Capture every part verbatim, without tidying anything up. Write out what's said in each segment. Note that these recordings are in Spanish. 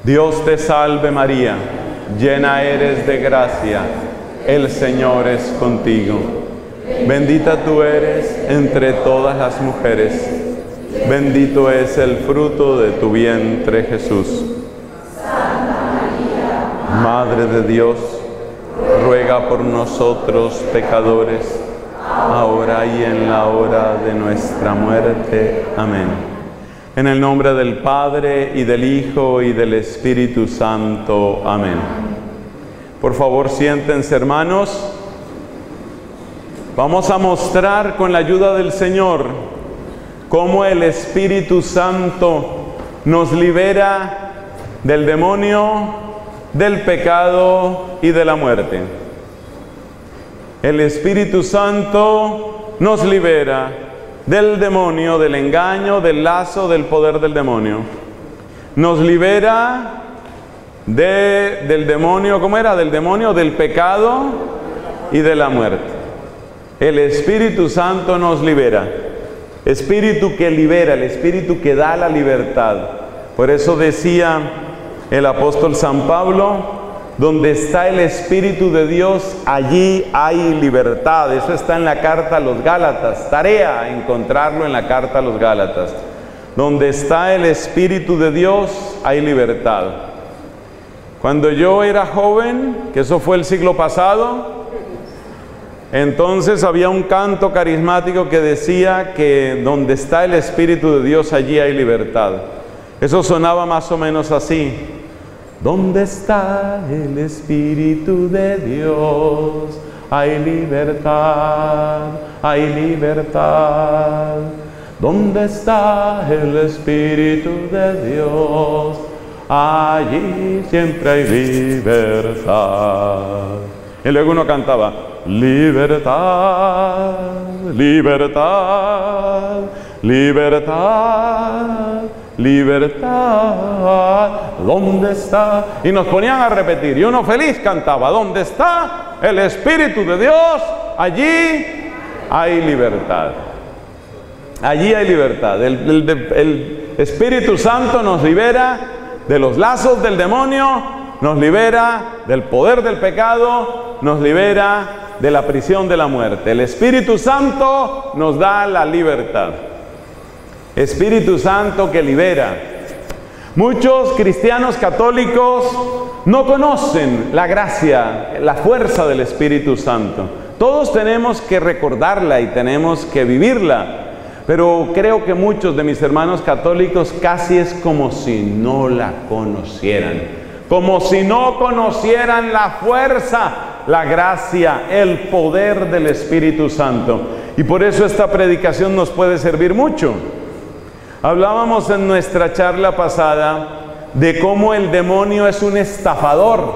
Dios te salve María, llena eres de gracia, el Señor es contigo. Bendita tú eres entre todas las mujeres, bendito es el fruto de tu vientre Jesús. Santa María, Madre de Dios, ruega por nosotros pecadores, ahora y en la hora de nuestra muerte. Amén. En el nombre del Padre, y del Hijo, y del Espíritu Santo. Amén. Por favor, siéntense, hermanos. Vamos a mostrar con la ayuda del Señor cómo el Espíritu Santo nos libera del demonio, del pecado y de la muerte. El Espíritu Santo nos libera del demonio, del engaño, del lazo, del poder del demonio. Nos libera de, del demonio, ¿cómo era? Del demonio, del pecado y de la muerte. El Espíritu Santo nos libera. Espíritu que libera, el Espíritu que da la libertad. Por eso decía el apóstol San Pablo: donde está el Espíritu de Dios, allí hay libertad. Eso está en la carta a los Gálatas. Tarea encontrarlo en la carta a los Gálatas. Donde está el Espíritu de Dios, hay libertad. Cuando yo era joven, que eso fue el siglo pasado, entonces había un canto carismático que decía que donde está el Espíritu de Dios, allí hay libertad. Eso sonaba más o menos así: ¿dónde está el Espíritu de Dios? Hay libertad, hay libertad. ¿Dónde está el Espíritu de Dios? Allí siempre hay libertad. Y luego uno cantaba: libertad, libertad, libertad, libertad. ¿Dónde está? Y nos ponían a repetir, y uno feliz cantaba: ¿dónde está el Espíritu de Dios? Allí hay libertad. Allí hay libertad. El, el, el Espíritu Santo nos libera de los lazos del demonio, nos libera del poder del pecado, nos libera de la prisión de la muerte. El Espíritu Santo nos da la libertad. Espíritu Santo que libera. Muchos cristianos católicos no conocen la gracia, la fuerza del Espíritu Santo. Todos tenemos que recordarla y tenemos que vivirla, pero creo que muchos de mis hermanos católicos casi es como si no la conocieran, como si no conocieran la fuerza, la gracia, el poder del Espíritu Santo. Y por eso esta predicación nos puede servir mucho. Hablábamos en nuestra charla pasada de cómo el demonio es un estafador,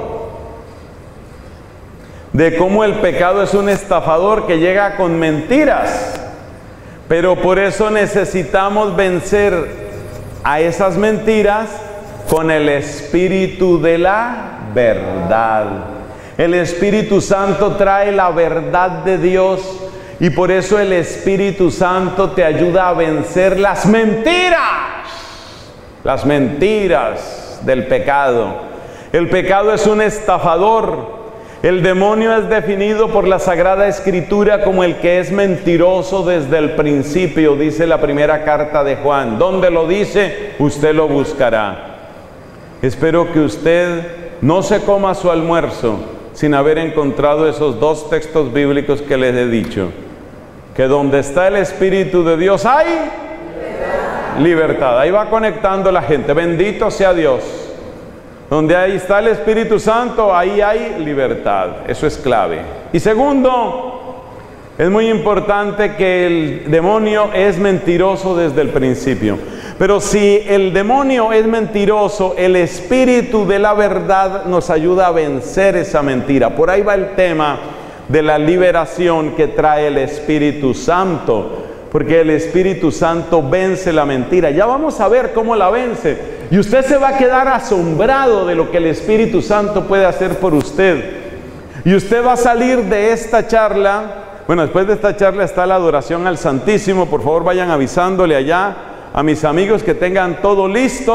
de cómo el pecado es un estafador que llega con mentiras, pero por eso necesitamos vencer a esas mentiras con el Espíritu de la verdad. El Espíritu Santo trae la verdad de Dios. Y por eso el Espíritu Santo te ayuda a vencer las mentiras, las mentiras del pecado. El pecado es un estafador. El demonio es definido por la Sagrada Escritura como el que es mentiroso desde el principio, dice la primera carta de Juan. ¿Dónde lo dice? Usted lo buscará. Espero que usted no se coma su almuerzo sin haber encontrado esos dos textos bíblicos que les he dicho. Que donde está el Espíritu de Dios hay libertad. libertad. Ahí va conectando la gente. Bendito sea Dios. Donde ahí está el Espíritu Santo, ahí hay libertad. Eso es clave. Y segundo, es muy importante que el demonio es mentiroso desde el principio. Pero si el demonio es mentiroso, el Espíritu de la verdad nos ayuda a vencer esa mentira. Por ahí va el tema de la liberación que trae el Espíritu Santo, porque el Espíritu Santo vence la mentira. Ya vamos a ver cómo la vence, y usted se va a quedar asombrado de lo que el Espíritu Santo puede hacer por usted. Y usted va a salir de esta charla, bueno, después de esta charla está la adoración al Santísimo. Por favor vayan avisándole allá a mis amigos que tengan todo listo,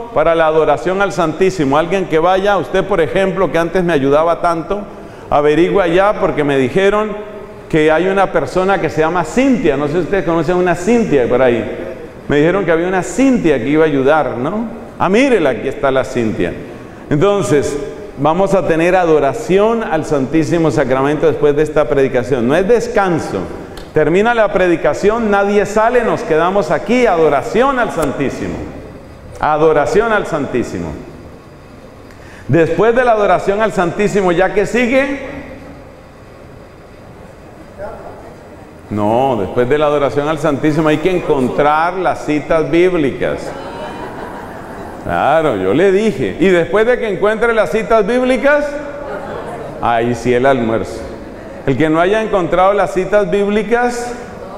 para la adoración al Santísimo. Alguien que vaya, usted por ejemplo, que antes me ayudaba tanto, averigua allá porque me dijeron que hay una persona que se llama Cintia. No sé si ustedes conocen una Cintia por ahí. Me dijeron que había una Cintia que iba a ayudar, ¿no? Ah, mírela, aquí está la Cintia. Entonces, vamos a tener adoración al Santísimo Sacramento después de esta predicación. No es descanso. Termina la predicación, nadie sale, nos quedamos aquí. Adoración al Santísimo. Adoración al Santísimo. Después de la adoración al Santísimo, ¿ya que sigue? No, después de la adoración al Santísimo hay que encontrar las citas bíblicas. Claro, yo le dije. Y después de que encuentre las citas bíblicas, ahí sí el almuerzo. El que no haya encontrado las citas bíblicas,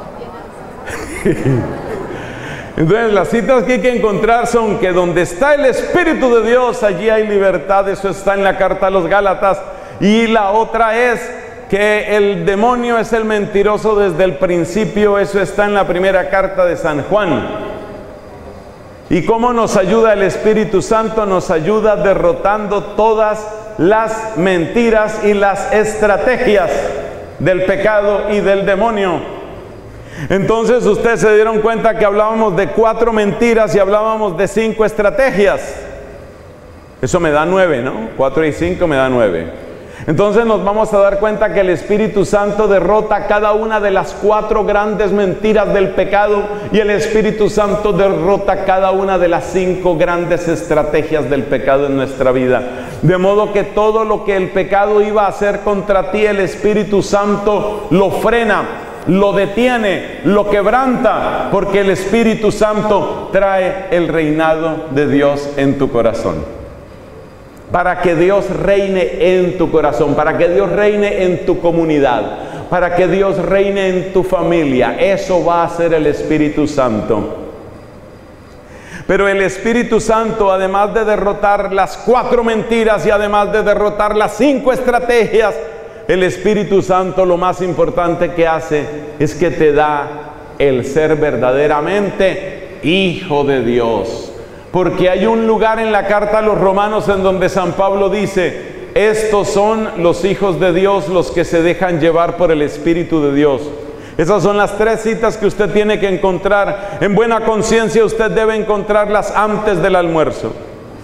entonces las citas que hay que encontrar son que donde está el Espíritu de Dios, allí hay libertad. Eso está en la carta a los Gálatas. Y la otra es que el demonio es el mentiroso desde el principio. Eso está en la primera carta de San Juan. ¿Y cómo nos ayuda el Espíritu Santo? Nos ayuda derrotando todas las mentiras y las estrategias del pecado y del demonio. Entonces ustedes se dieron cuenta que hablábamos de cuatro mentiras y hablábamos de cinco estrategias. Eso me da nueve, ¿no? Cuatro y cinco me da nueve. Entonces nos vamos a dar cuenta que el Espíritu Santo derrota cada una de las cuatro grandes mentiras del pecado y el Espíritu Santo derrota cada una de las cinco grandes estrategias del pecado en nuestra vida. De modo que todo lo que el pecado iba a hacer contra ti, el Espíritu Santo lo frena, lo detiene, lo quebranta, porque el Espíritu Santo trae el reinado de Dios en tu corazón. Para que Dios reine en tu corazón, para que Dios reine en tu comunidad, para que Dios reine en tu familia. Eso va a hacer el Espíritu Santo. Pero el Espíritu Santo, además de derrotar las cuatro mentiras y además de derrotar las cinco estrategias, el Espíritu Santo lo más importante que hace es que te da el ser verdaderamente hijo de Dios. Porque hay un lugar en la carta a los Romanos en donde San Pablo dice: estos son los hijos de Dios, los que se dejan llevar por el Espíritu de Dios. Esas son las tres citas que usted tiene que encontrar. En buena conciencia usted debe encontrarlas antes del almuerzo.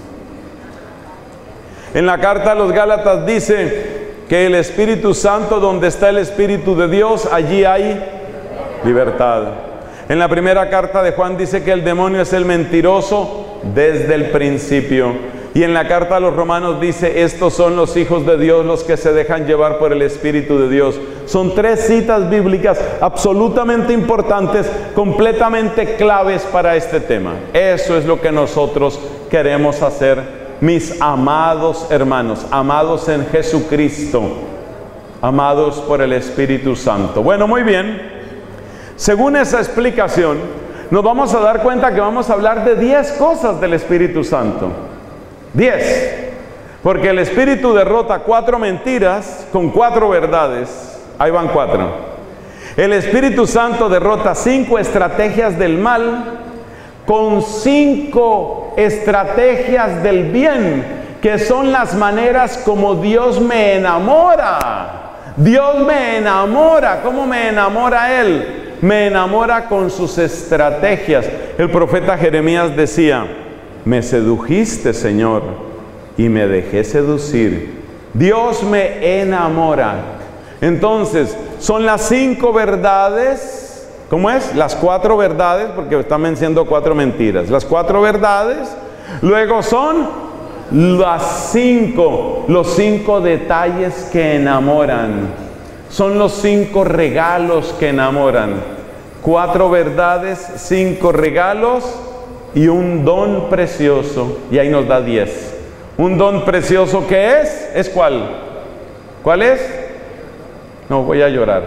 En la carta a los Gálatas dice que el Espíritu Santo, donde está el Espíritu de Dios, allí hay libertad. En la primera carta de Juan dice que el demonio es el mentiroso desde el principio. Y en la carta a los Romanos dice: estos son los hijos de Dios, los que se dejan llevar por el Espíritu de Dios. Son tres citas bíblicas absolutamente importantes, completamente claves para este tema. Eso es lo que nosotros queremos hacer, mis amados hermanos, amados en Jesucristo, amados por el Espíritu Santo. Bueno, muy bien. Según esa explicación, nos vamos a dar cuenta que vamos a hablar de diez cosas del Espíritu Santo. diez. Porque el Espíritu derrota cuatro mentiras con cuatro verdades. Ahí van cuatro. El Espíritu Santo derrota cinco estrategias del mal con cinco estrategias del bien, que son las maneras como Dios me enamora. Dios me enamora. ¿Cómo me enamora Él? Me enamora con sus estrategias. El profeta Jeremías decía: me sedujiste, Señor, y me dejé seducir. Dios me enamora. Entonces, son las cinco verdades. ¿Cómo es? Las cuatro verdades, porque están mencionando cuatro mentiras. Las cuatro verdades. Luego son las cinco, los cinco detalles que enamoran. Son los cinco regalos que enamoran. Cuatro verdades, cinco regalos y un don precioso. Y ahí nos da diez. Un don precioso, ¿qué es? ¿Es cuál? ¿Cuál es? No, voy a llorar.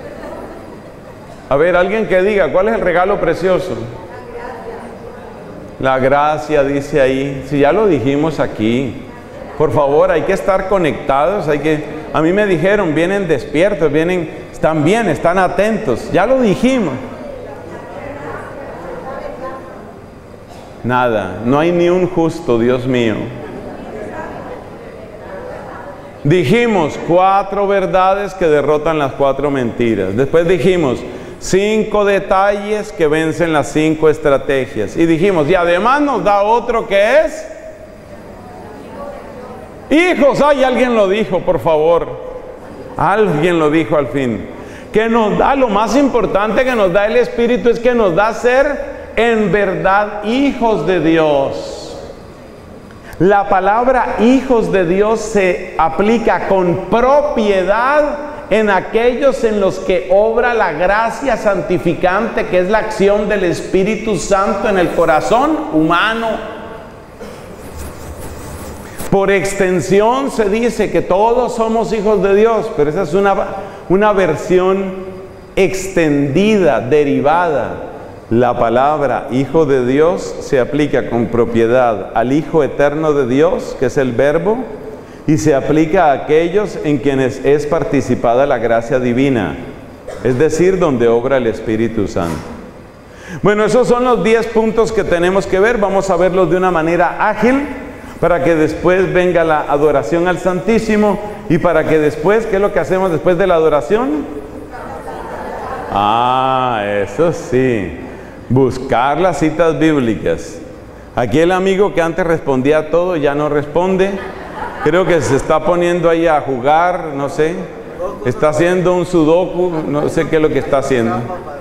A ver, alguien que diga, ¿cuál es el regalo precioso? La gracia, dice ahí. Si ya lo dijimos aquí. Por favor, hay que estar conectados, hay que... A mí me dijeron, vienen despiertos, vienen, están bien, están atentos. Ya lo dijimos. Nada, no hay ni un justo, Dios mío. Dijimos cuatro verdades que derrotan las cuatro mentiras. Después dijimos cinco detalles que vencen las cinco estrategias. Y dijimos, y además nos da otro que es hijos. Ay, alguien lo dijo, por favor. Alguien lo dijo al fin. Que nos da, lo más importante que nos da el Espíritu es que nos da ser en verdad hijos de Dios. La palabra hijos de Dios se aplica con propiedad en aquellos en los que obra la gracia santificante, que es la acción del Espíritu Santo en el corazón humano. Por extensión se dice que todos somos hijos de Dios, pero esa es una, una versión extendida, derivada. La palabra hijo de Dios se aplica con propiedad al Hijo eterno de Dios, que es el Verbo, y se aplica a aquellos en quienes es participada la gracia divina, es decir, donde obra el Espíritu Santo. Bueno, esos son los diez puntos que tenemos que ver. Vamos a verlos de una manera ágil, para que después venga la adoración al Santísimo, y para que después, ¿qué es lo que hacemos después de la adoración? Ah, eso sí. Buscar las citas bíblicas. Aquí el amigo que antes respondía a todo ya no responde. Creo que se está poniendo ahí a jugar, no sé. Está haciendo un sudoku, no sé qué es lo que está haciendo.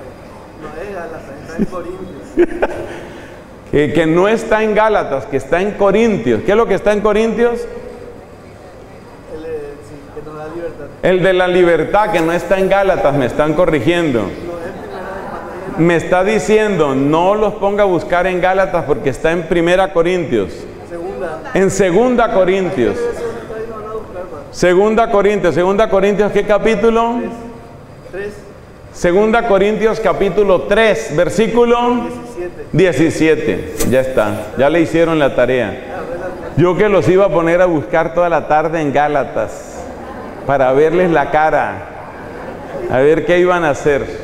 que, que no está en Gálatas, que está en Corintios. ¿Qué es lo que está en Corintios? El de la libertad, que no está en Gálatas, me están corrigiendo. Me está diciendo, no los ponga a buscar en Gálatas porque está en Primera Corintios. Segunda. En Segunda Corintios. Segunda Corintios. Segunda Corintios, ¿qué capítulo? Tres. Segunda Corintios capítulo tres, versículo diecisiete. Ya está, ya le hicieron la tarea. Yo que los iba a poner a buscar toda la tarde en Gálatas para verles la cara, a ver qué iban a hacer.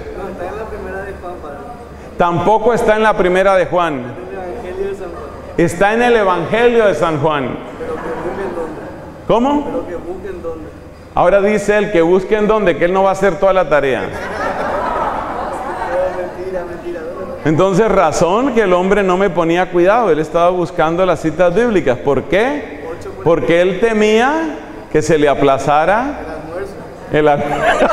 Tampoco está en la primera de Juan. Está en el Evangelio de San Juan. ¿Cómo? Pero que busquen dónde. Ahora dice él que busquen dónde, que él no va a hacer toda la tarea. Entonces, razón que el hombre no me ponía cuidado. Él estaba buscando las citas bíblicas. ¿Por qué? Porque él temía que se le aplazara el almuerzo.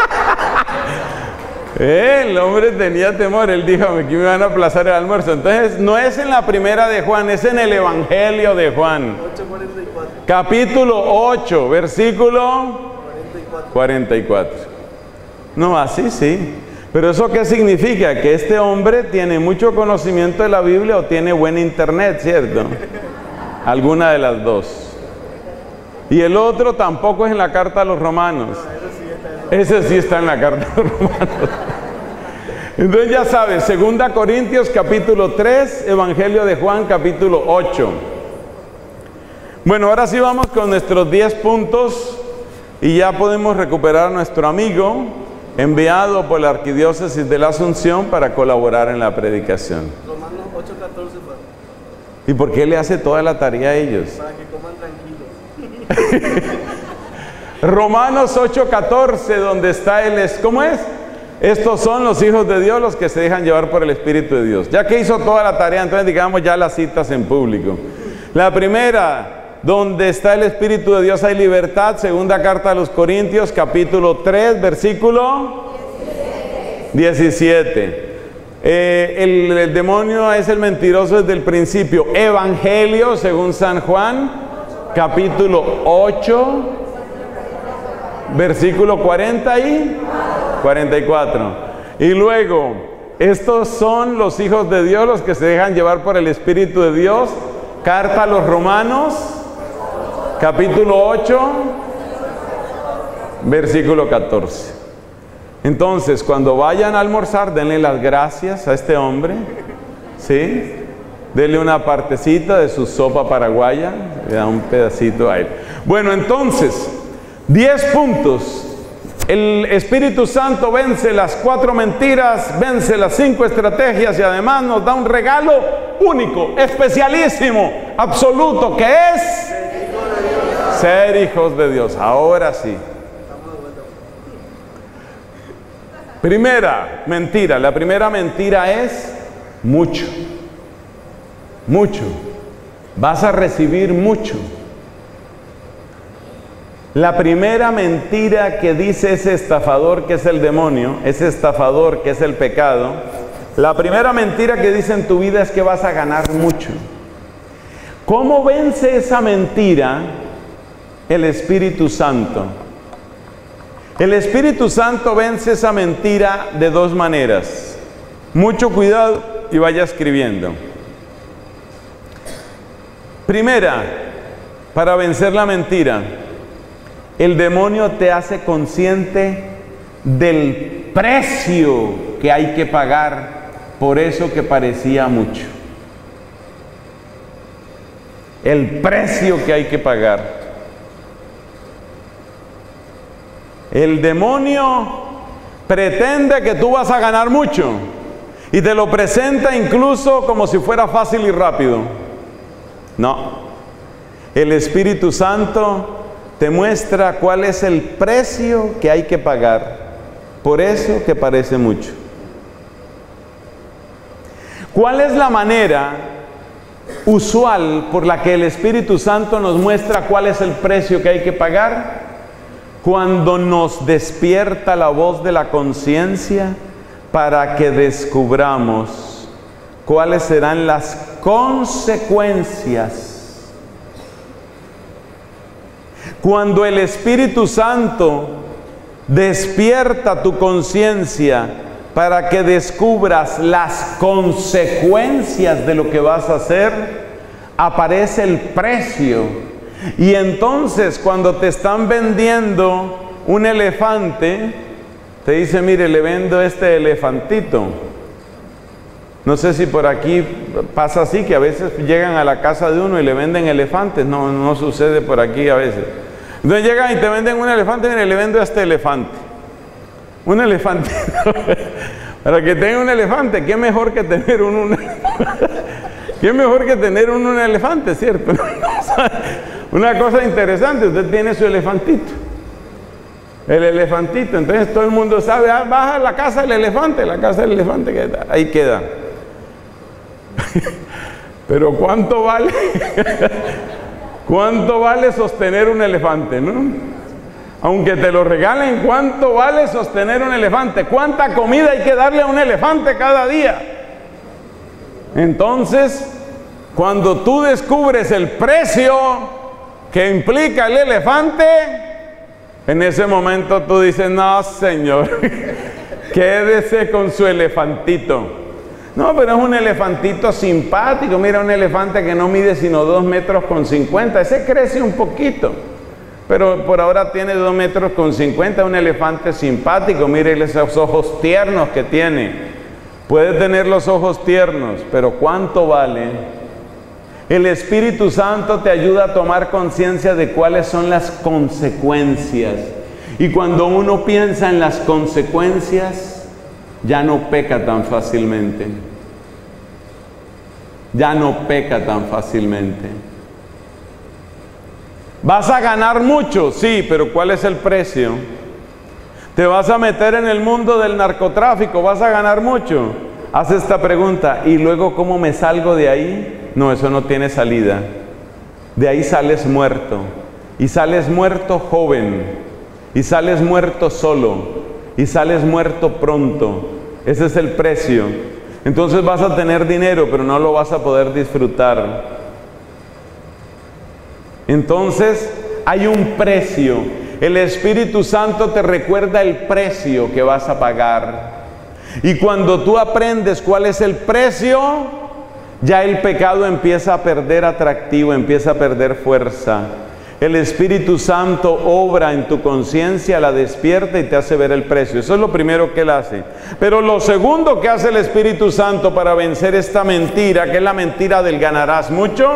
El hombre tenía temor, él dijo que me van a aplazar el almuerzo. Entonces no es en la primera de Juan, es en el Evangelio de Juan. ocho cuarenta y cuatro. Capítulo ocho, versículo cuarenta y cuatro. No, así sí. Pero ¿eso qué significa? Que este hombre tiene mucho conocimiento de la Biblia o tiene buen internet, ¿cierto? Alguna de las dos. Y el otro tampoco es en la carta a los romanos. Ese sí está en la carta de los romanos. Entonces ya sabes, Segunda Corintios capítulo tres, Evangelio de Juan capítulo ocho. Bueno, ahora sí vamos con nuestros diez puntos y ya podemos recuperar a nuestro amigo enviado por la Arquidiócesis de la Asunción para colaborar en la predicación. Romanos ocho catorce. ¿Y por qué le hace toda la tarea a ellos? Para que coman tranquilos. Romanos ocho catorce, donde está el... ¿Cómo es? Estos son los hijos de Dios, los que se dejan llevar por el Espíritu de Dios. Ya que hizo toda la tarea, entonces digamos ya las citas en público. La primera, donde está el Espíritu de Dios hay libertad. Segunda carta a los Corintios, capítulo tres, versículo diecisiete. Eh, el, el demonio es el mentiroso desde el principio. Evangelio, según San Juan, capítulo ocho, versículo cuarenta y cuarenta y cuatro. Y luego, estos son los hijos de Dios, los que se dejan llevar por el Espíritu de Dios. Carta a los Romanos, capítulo ocho, versículo catorce. Entonces, cuando vayan a almorzar, denle las gracias a este hombre, ¿sí? Denle una partecita de su sopa paraguaya, le da un pedacito a él. Bueno, entonces, diez puntos El Espíritu Santo vence las cuatro mentiras, vence las cinco estrategias y además nos da un regalo único, especialísimo, absoluto, que es ser hijos de Dios. Ahora sí. Primera mentira. La primera mentira es mucho. Mucho. Vas a recibir mucho. La primera mentira que dice ese estafador que es el demonio, ese estafador que es el pecado, la primera mentira que dice en tu vida es que vas a ganar mucho. ¿Cómo vence esa mentira el Espíritu Santo? El Espíritu Santo vence esa mentira de dos maneras. Mucho cuidado y vaya escribiendo. Primera, para vencer la mentira, el demonio te hace consciente del precio que hay que pagar por eso que parecía mucho. El precio que hay que pagar. El demonio pretende que tú vas a ganar mucho y te lo presenta incluso como si fuera fácil y rápido. No. El Espíritu Santo te muestra cuál es el precio que hay que pagar por eso que parece mucho. ¿Cuál es la manera usual por la que el Espíritu Santo nos muestra cuál es el precio que hay que pagar? Cuando nos despierta la voz de la conciencia para que descubramos cuáles serán las consecuencias. Cuando el Espíritu Santo despierta tu conciencia para que descubras las consecuencias de lo que vas a hacer, aparece el precio. Y entonces cuando te están vendiendo un elefante, te dice, mire, le vendo este elefantito. No sé si por aquí pasa así, que a veces llegan a la casa de uno y le venden elefantes. No, no sucede por aquí a veces. Entonces llegan y te venden un elefante, mire, le vendo este elefante. Un elefante. Para que tenga un elefante, ¿qué mejor que tener un, un qué mejor que tener un, un elefante, ¿cierto? Una cosa interesante, usted tiene su elefantito. El elefantito, entonces todo el mundo sabe, ah, baja a la casa del elefante, la casa del elefante, que ahí queda. Pero ¿cuánto vale? ¿Cuánto vale sostener un elefante, no? Aunque te lo regalen, ¿cuánto vale sostener un elefante? ¿Cuánta comida hay que darle a un elefante cada día? Entonces, cuando tú descubres el precio que implica el elefante, en ese momento tú dices, no, señor, quédese con su elefantito. No, pero es un elefantito simpático. Mira, un elefante que no mide sino dos metros con cincuenta. Ese crece un poquito, pero por ahora tiene dos metros con cincuenta. Un elefante simpático. Mire esos ojos tiernos que tiene. Puede tener los ojos tiernos, pero ¿cuánto vale? El Espíritu Santo te ayuda a tomar conciencia de cuáles son las consecuencias. Y cuando uno piensa en las consecuencias, ya no peca tan fácilmente. Ya no peca tan fácilmente. ¿Vas a ganar mucho? Sí, pero ¿cuál es el precio? ¿Te vas a meter en el mundo del narcotráfico? ¿Vas a ganar mucho? Haz esta pregunta, ¿y luego cómo me salgo de ahí? No, eso no tiene salida. De ahí sales muerto. Y sales muerto joven. Y sales muerto solo. Y sales muerto pronto. Ese es el precio. Entonces vas a tener dinero, pero no lo vas a poder disfrutar. Entonces hay un precio. El Espíritu Santo te recuerda el precio que vas a pagar. Y cuando tú aprendes cuál es el precio, ya el pecado empieza a perder atractivo, empieza a perder fuerza. El Espíritu Santo obra en tu conciencia, la despierta y te hace ver el precio. Eso es lo primero que Él hace. Pero lo segundo que hace el Espíritu Santo para vencer esta mentira, que es la mentira del ganarás mucho,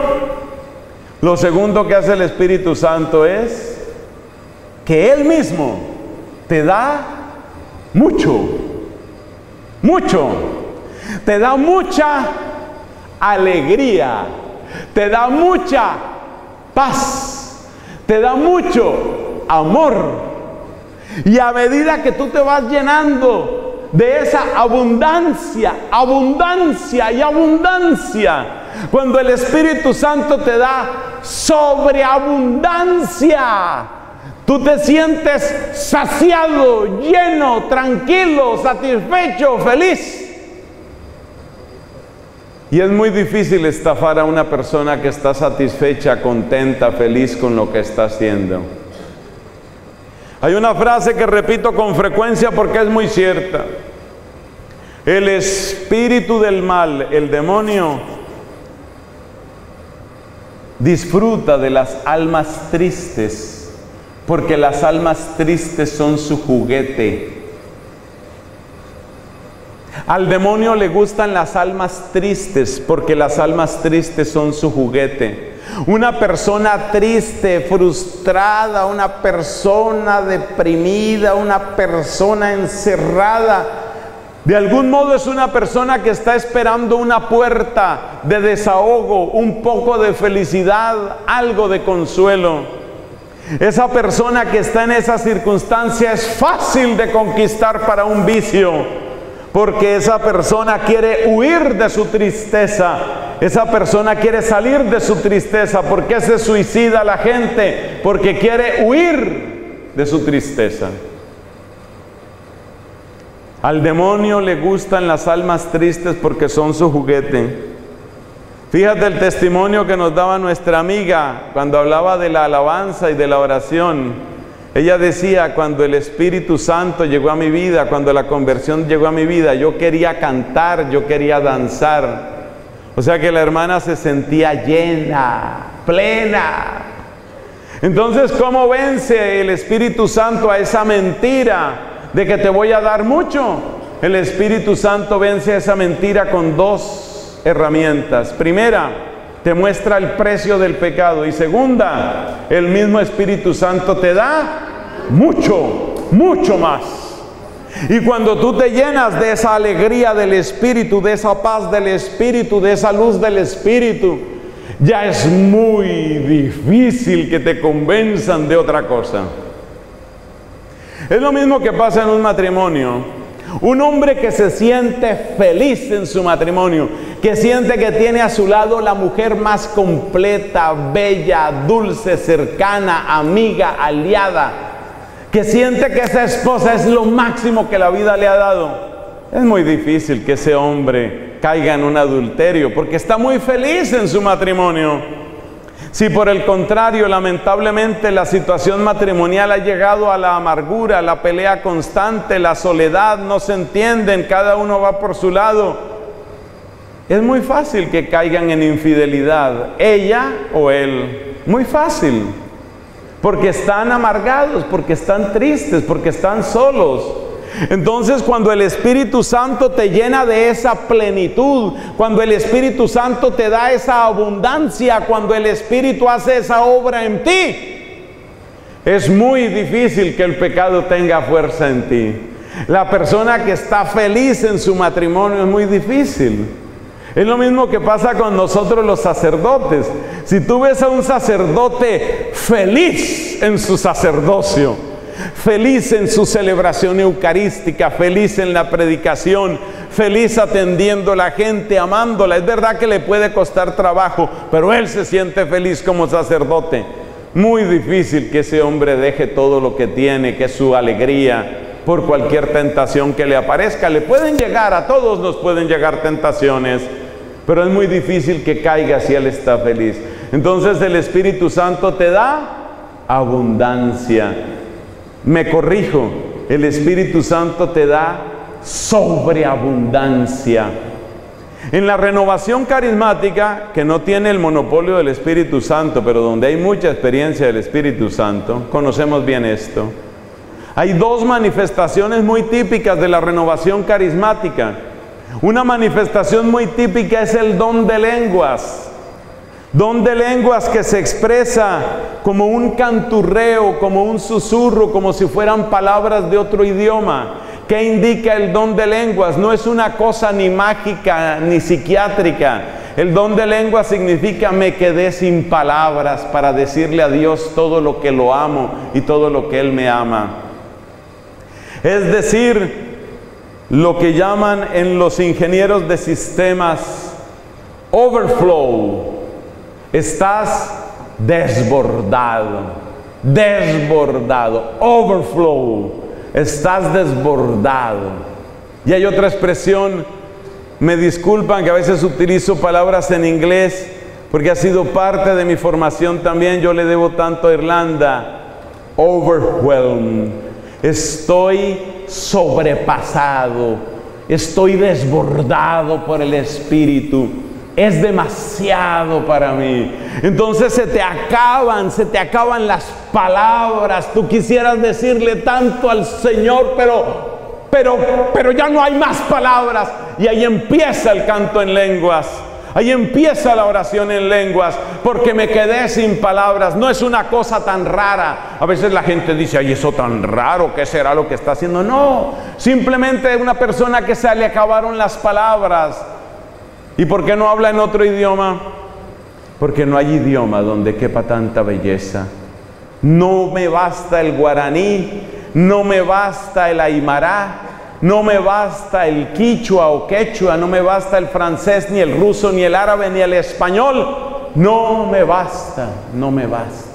lo segundo que hace el Espíritu Santo es que Él mismo te da mucho, mucho. Te da mucha alegría, te da mucha paz, te da mucho amor. Y a medida que tú te vas llenando de esa abundancia, abundancia y abundancia, cuando el Espíritu Santo te da sobreabundancia, tú te sientes saciado, lleno, tranquilo, satisfecho, feliz. Y es muy difícil estafar a una persona que está satisfecha, contenta, feliz con lo que está haciendo. Hay una frase que repito con frecuencia porque es muy cierta. El espíritu del mal, el demonio, disfruta de las almas tristes, porque las almas tristes son su juguete. Al demonio le gustan las almas tristes, porque las almas tristes son su juguete. Una persona triste, frustrada, una persona deprimida, una persona encerrada, de algún modo es una persona que está esperando una puerta de desahogo, un poco de felicidad, algo de consuelo. Esa persona que está en esa circunstancia es fácil de conquistar para un vicio, porque esa persona quiere huir de su tristeza. Esa persona quiere salir de su tristeza. ¿Por qué se suicida la gente? Porque quiere huir de su tristeza. Al demonio le gustan las almas tristes porque son su juguete. Fíjate el testimonio que nos daba nuestra amiga cuando hablaba de la alabanza y de la oración. Ella decía, cuando el Espíritu Santo llegó a mi vida, cuando la conversión llegó a mi vida, yo quería cantar, yo quería danzar. O sea que la hermana se sentía llena, plena. Entonces, ¿cómo vence el Espíritu Santo a esa mentira de que te voy a dar mucho? El Espíritu Santo vence a esa mentira con dos herramientas. Primera, te muestra el precio del pecado. Y segunda, el mismo Espíritu Santo te da mucho, mucho más. Y cuando tú te llenas de esa alegría del Espíritu, de esa paz del Espíritu, de esa luz del Espíritu, ya es muy difícil que te convenzan de otra cosa. Es lo mismo que pasa en un matrimonio. Un hombre que se siente feliz en su matrimonio, que siente que tiene a su lado la mujer más completa, bella, dulce, cercana, amiga, aliada, que siente que esa esposa es lo máximo que la vida le ha dado. Es muy difícil que ese hombre caiga en un adulterio, porque está muy feliz en su matrimonio. Si por el contrario, lamentablemente, la situación matrimonial ha llegado a la amargura, la pelea constante, la soledad, no se entienden, cada uno va por su lado, es muy fácil que caigan en infidelidad, ella o él. Muy fácil, porque están amargados, porque están tristes, porque están solos. Entonces, cuando el Espíritu Santo te llena de esa plenitud, cuando el Espíritu Santo te da esa abundancia, cuando el Espíritu hace esa obra en ti, es muy difícil que el pecado tenga fuerza en ti. La persona que está feliz en su matrimonio es muy difícil. Es lo mismo que pasa con nosotros los sacerdotes. Si tú ves a un sacerdote feliz en su sacerdocio, feliz en su celebración eucarística, feliz en la predicación, feliz atendiendo a la gente, amándola. Es verdad que le puede costar trabajo, pero él se siente feliz como sacerdote. Muy difícil que ese hombre deje todo lo que tiene, que es su alegría, por cualquier tentación que le aparezca. Le pueden llegar, a todos nos pueden llegar tentaciones, pero es muy difícil que caiga si él está feliz. Entonces el Espíritu Santo te da abundancia. Me corrijo, el Espíritu Santo te da sobreabundancia. En la renovación carismática, que no tiene el monopolio del Espíritu Santo, pero donde hay mucha experiencia del Espíritu Santo, conocemos bien esto. Hay dos manifestaciones muy típicas de la renovación carismática. Una manifestación muy típica es el don de lenguas. Don de lenguas que se expresa como un canturreo, como un susurro, como si fueran palabras de otro idioma. ¿Qué indica el don de lenguas? No es una cosa ni mágica ni psiquiátrica. El don de lenguas significa me quedé sin palabras para decirle a Dios todo lo que lo amo y todo lo que Él me ama. Es decir, lo que llaman en los ingenieros de sistemas overflow. Estás desbordado, desbordado, overflow, estás desbordado. Y hay otra expresión, me disculpan que a veces utilizo palabras en inglés, porque ha sido parte de mi formación también, yo le debo tanto a Irlanda, overwhelmed, estoy sobrepasado, estoy desbordado por el Espíritu. Es demasiado para mí. Entonces se te acaban, se te acaban las palabras. Tú quisieras decirle tanto al Señor, pero, pero, pero ya no hay más palabras. Y ahí empieza el canto en lenguas. Ahí empieza la oración en lenguas, porque me quedé sin palabras. No es una cosa tan rara. A veces la gente dice, ay, eso tan raro, ¿qué será lo que está haciendo? No, simplemente una persona que se le acabaron las palabras. ¿Y por qué no habla en otro idioma? Porque no hay idioma donde quepa tanta belleza. No me basta el guaraní, no me basta el aymara, no me basta el quichua o quechua, no me basta el francés, ni el ruso, ni el árabe, ni el español. No me basta, no me basta.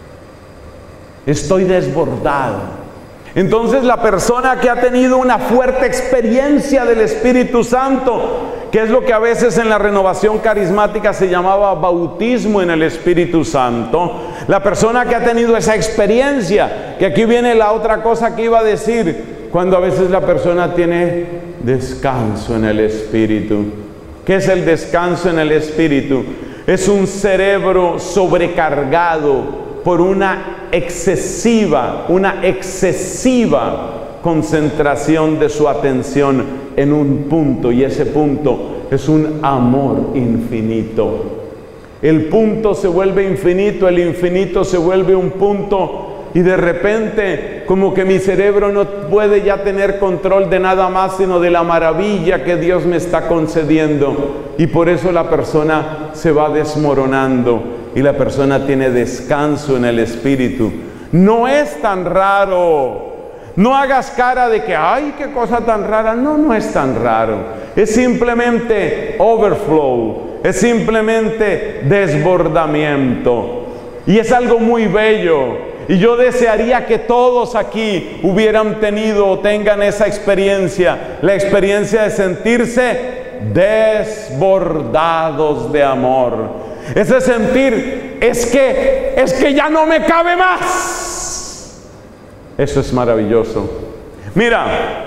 Estoy desbordado. Entonces la persona que ha tenido una fuerte experiencia del Espíritu Santo, que es lo que a veces en la renovación carismática se llamaba bautismo en el Espíritu Santo, la persona que ha tenido esa experiencia, que aquí viene la otra cosa que iba a decir, cuando a veces la persona tiene descanso en el Espíritu. ¿Qué es el descanso en el Espíritu? Es un cerebro sobrecargado por una excesiva, una excesiva concentración de su atención en un punto, y ese punto es un amor infinito. El punto se vuelve infinito, el infinito se vuelve un punto, y de repente como que mi cerebro no puede ya tener control de nada más sino de la maravilla que Dios me está concediendo, y por eso la persona se va desmoronando y la persona tiene descanso en el Espíritu. No es tan raro. No hagas cara de que, ay, qué cosa tan rara. No, no es tan raro. Es simplemente overflow. Es simplemente desbordamiento. Y es algo muy bello. Y yo desearía que todos aquí hubieran tenido o tengan esa experiencia. La experiencia de sentirse desbordados de amor. Ese sentir es que, es que ya no me cabe más. Eso es maravilloso. Mira,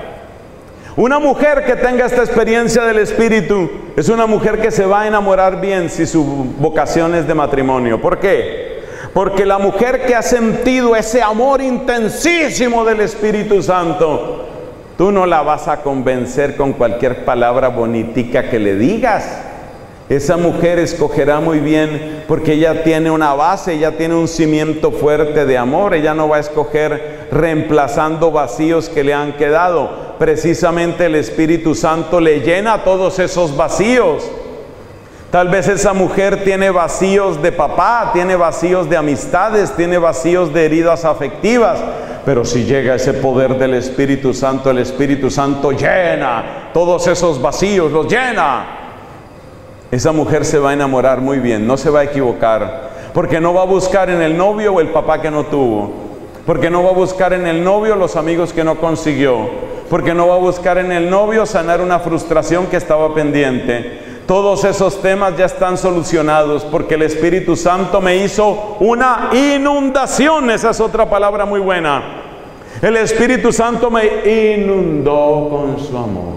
una mujer que tenga esta experiencia del Espíritu es una mujer que se va a enamorar bien si su vocación es de matrimonio. ¿Por qué? Porque la mujer que ha sentido ese amor intensísimo del Espíritu Santo, tú no la vas a convencer con cualquier palabra bonitica que le digas. Esa mujer escogerá muy bien porque ella tiene una base, ella tiene un cimiento fuerte de amor. Ella no va a escoger reemplazando vacíos que le han quedado. Precisamente el Espíritu Santo le llena todos esos vacíos. Tal vez esa mujer tiene vacíos de papá, tiene vacíos de amistades, tiene vacíos de heridas afectivas. Pero si llega ese poder del Espíritu Santo, el Espíritu Santo llena todos esos vacíos, los llena. Esa mujer se va a enamorar muy bien, no se va a equivocar, porque no va a buscar en el novio o el papá que no tuvo, porque no va a buscar en el novio los amigos que no consiguió, porque no va a buscar en el novio sanar una frustración que estaba pendiente. Todos esos temas ya están solucionados porque el Espíritu Santo me hizo una inundación. Esa es otra palabra muy buena. El Espíritu Santo me inundó con su amor.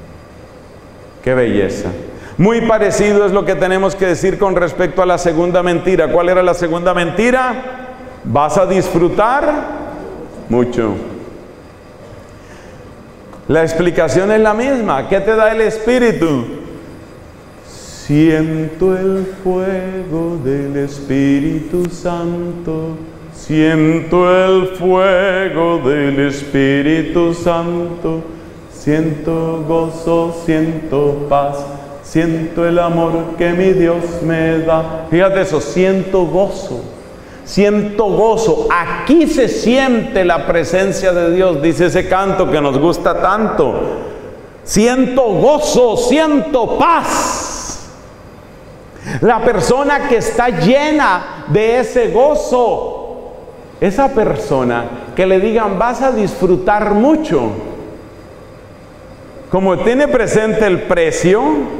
¡Qué belleza! Muy parecido es lo que tenemos que decir con respecto a la segunda mentira. ¿Cuál era la segunda mentira? ¿Vas a disfrutar? Mucho. La explicación es la misma. ¿Qué te da el Espíritu? Siento el fuego del Espíritu Santo, siento el fuego del Espíritu Santo, siento gozo, siento paz, siento el amor que mi Dios me da. Fíjate eso, siento gozo, siento gozo. Aquí se siente la presencia de Dios, dice ese canto que nos gusta tanto. Siento gozo, siento paz. La persona que está llena de ese gozo, esa persona que le digan vas a disfrutar mucho, como tiene presente el precio,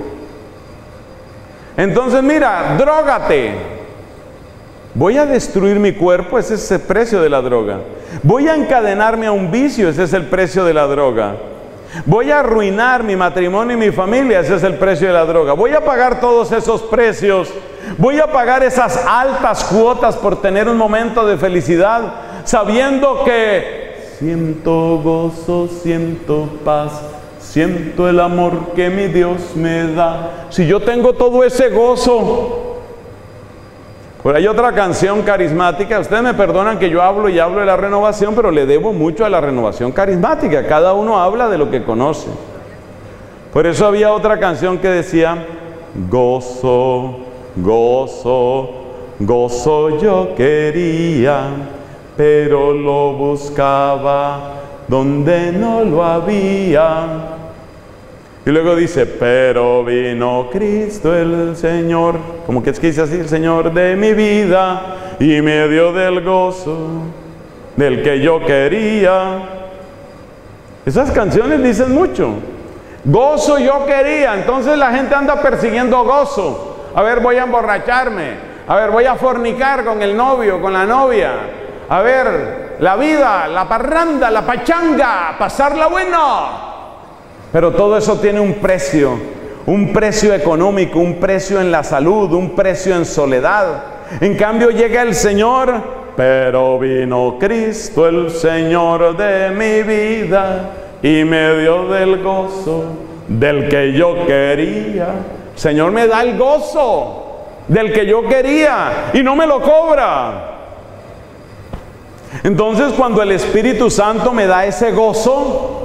entonces mira, drógate. Voy a destruir mi cuerpo, ese es el precio de la droga. Voy a encadenarme a un vicio, ese es el precio de la droga. Voy a arruinar mi matrimonio y mi familia, ese es el precio de la droga. Voy a pagar todos esos precios. Voy a pagar esas altas cuotas por tener un momento de felicidad, sabiendo que siento gozo, siento paz, siento el amor que mi Dios me da. Si yo tengo todo ese gozo. Por ahí otra canción carismática, ustedes me perdonan que yo hablo y hablo de la renovación, pero le debo mucho a la renovación carismática, cada uno habla de lo que conoce. Por eso había otra canción que decía, gozo, gozo, gozo yo quería, pero lo buscaba donde no lo había. Y luego dice, pero vino Cristo el Señor, como que es que dice así, el Señor de mi vida, y me dio del gozo, del que yo quería. Esas canciones dicen mucho. Gozo yo quería, entonces la gente anda persiguiendo gozo. A ver, voy a emborracharme, a ver, voy a fornicar con el novio, con la novia. A ver, la vida, la parranda, la pachanga, pasarla bueno. Pero todo eso tiene un precio, un precio económico, un precio en la salud, un precio en soledad. En cambio llega el Señor, pero vino Cristo el Señor de mi vida y me dio del gozo del que yo quería. El Señor me da el gozo del que yo quería y no me lo cobra. Entonces cuando el Espíritu Santo me da ese gozo,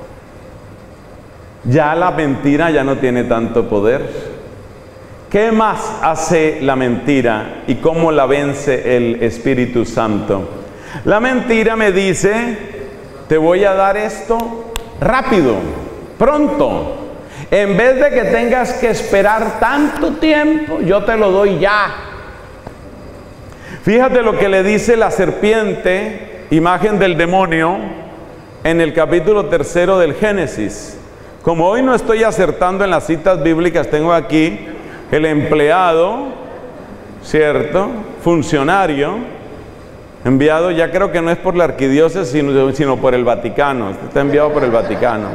ya la mentira ya no tiene tanto poder. ¿Qué más hace la mentira y cómo la vence el Espíritu Santo? La mentira me dice, te voy a dar esto rápido, pronto. En vez de que tengas que esperar tanto tiempo, yo te lo doy ya. Fíjate lo que le dice la serpiente, imagen del demonio, en el capítulo tercero del Génesis. Como hoy no estoy acertando en las citas bíblicas, tengo aquí el empleado, ¿cierto? Funcionario, enviado, ya creo que no es por la arquidiócesis, sino, sino por el Vaticano. Este está enviado por el Vaticano.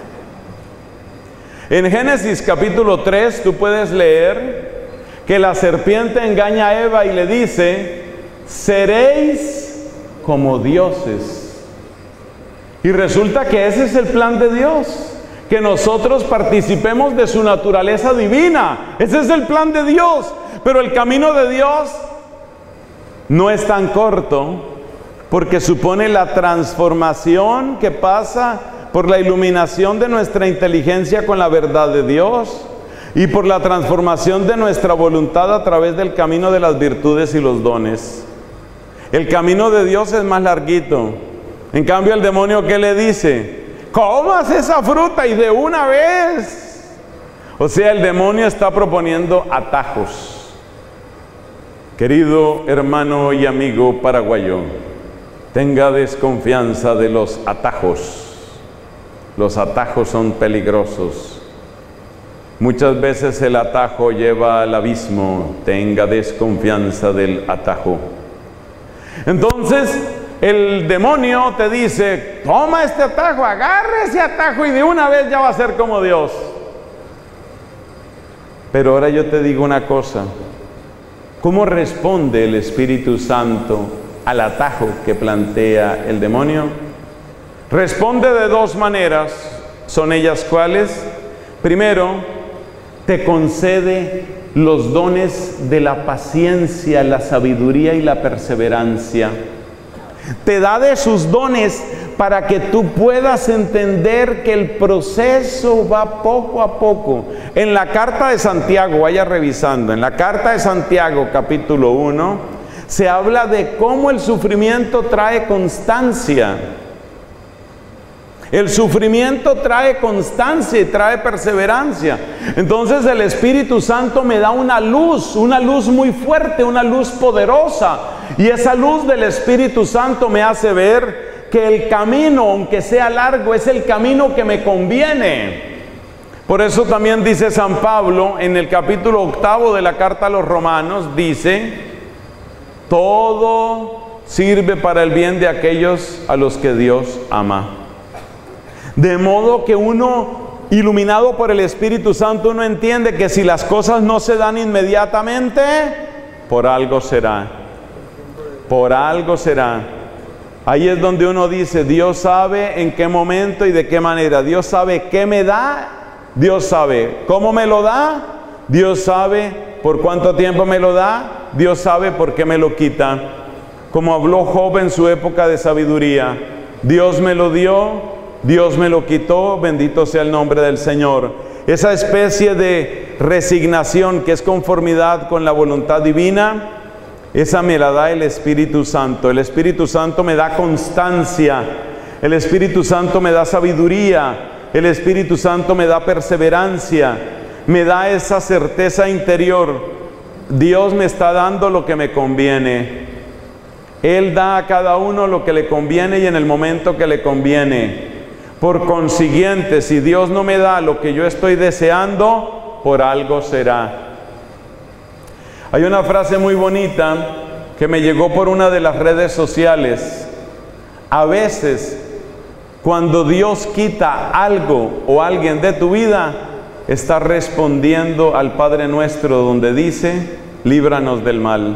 En Génesis capítulo tres, tú puedes leer que la serpiente engaña a Eva y le dice, seréis como dioses. Y resulta que ese es el plan de Dios. Que nosotros participemos de su naturaleza divina. Ese es el plan de Dios. Pero el camino de Dios no es tan corto, porque supone la transformación que pasa por la iluminación de nuestra inteligencia con la verdad de Dios y por la transformación de nuestra voluntad a través del camino de las virtudes y los dones. El camino de Dios es más larguito. En cambio, el demonio, ¿qué le dice? Comas esa fruta y de una vez. O sea, el demonio está proponiendo atajos. Querido hermano y amigo paraguayo, tenga desconfianza de los atajos. Los atajos son peligrosos. Muchas veces el atajo lleva al abismo. Tenga desconfianza del atajo. Entonces, el demonio te dice, toma este atajo, agarre ese atajo y de una vez ya va a ser como Dios. Pero ahora yo te digo una cosa, ¿cómo responde el Espíritu Santo al atajo que plantea el demonio? Responde de dos maneras. ¿Son ellas cuáles? Primero, te concede los dones de la paciencia, la sabiduría y la perseverancia. Te da de sus dones para que tú puedas entender que el proceso va poco a poco. En la carta de Santiago, vaya revisando, en la carta de Santiago capítulo uno, se habla de cómo el sufrimiento trae constancia. El sufrimiento trae constancia y trae perseverancia. Entonces el Espíritu Santo me da una luz, una luz muy fuerte, una luz poderosa. Y esa luz del Espíritu Santo me hace ver que el camino, aunque sea largo, es el camino que me conviene. Por eso también dice San Pablo en el capítulo octavo de la carta a los Romanos, dice: todo sirve para el bien de aquellos a los que Dios ama. De modo que uno, iluminado por el Espíritu Santo, uno entiende que si las cosas no se dan inmediatamente, por algo será. Por algo será. Ahí es donde uno dice, Dios sabe en qué momento y de qué manera. Dios sabe qué me da, Dios sabe cómo me lo da, Dios sabe por cuánto tiempo me lo da, Dios sabe por qué me lo quita. Como habló Job en su época de sabiduría, Dios me lo dio, Dios me lo quitó, bendito sea el nombre del Señor. Esa especie de resignación que es conformidad con la voluntad divina, esa me la da el Espíritu Santo. El Espíritu Santo me da constancia, el Espíritu Santo me da sabiduría, el Espíritu Santo me da perseverancia, me da esa certeza interior. Dios me está dando lo que me conviene. Él da a cada uno lo que le conviene y en el momento que le conviene. Por consiguiente, si Dios no me da lo que yo estoy deseando, por algo será. Hay una frase muy bonita que me llegó por una de las redes sociales. A veces, cuando Dios quita algo o alguien de tu vida, está respondiendo al Padre Nuestro donde dice, líbranos del mal.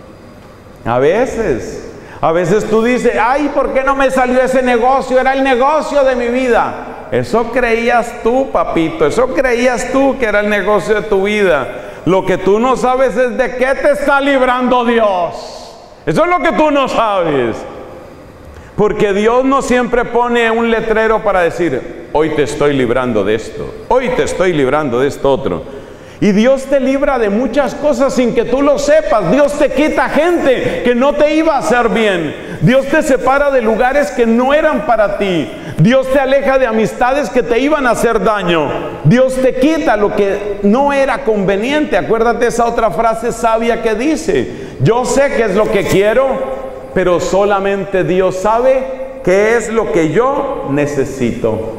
A veces... A veces tú dices, ay, ¿por qué no me salió ese negocio? Era el negocio de mi vida. Eso creías tú, papito. Eso creías tú que era el negocio de tu vida. Lo que tú no sabes es de qué te está librando Dios. Eso es lo que tú no sabes. Porque Dios no siempre pone un letrero para decir, hoy te estoy librando de esto. Hoy te estoy librando de esto otro. Y Dios te libra de muchas cosas sin que tú lo sepas. Dios te quita gente que no te iba a hacer bien. Dios te separa de lugares que no eran para ti. Dios te aleja de amistades que te iban a hacer daño. Dios te quita lo que no era conveniente. Acuérdate esa otra frase sabia que dice, yo sé qué es lo que quiero, pero solamente Dios sabe qué es lo que yo necesito.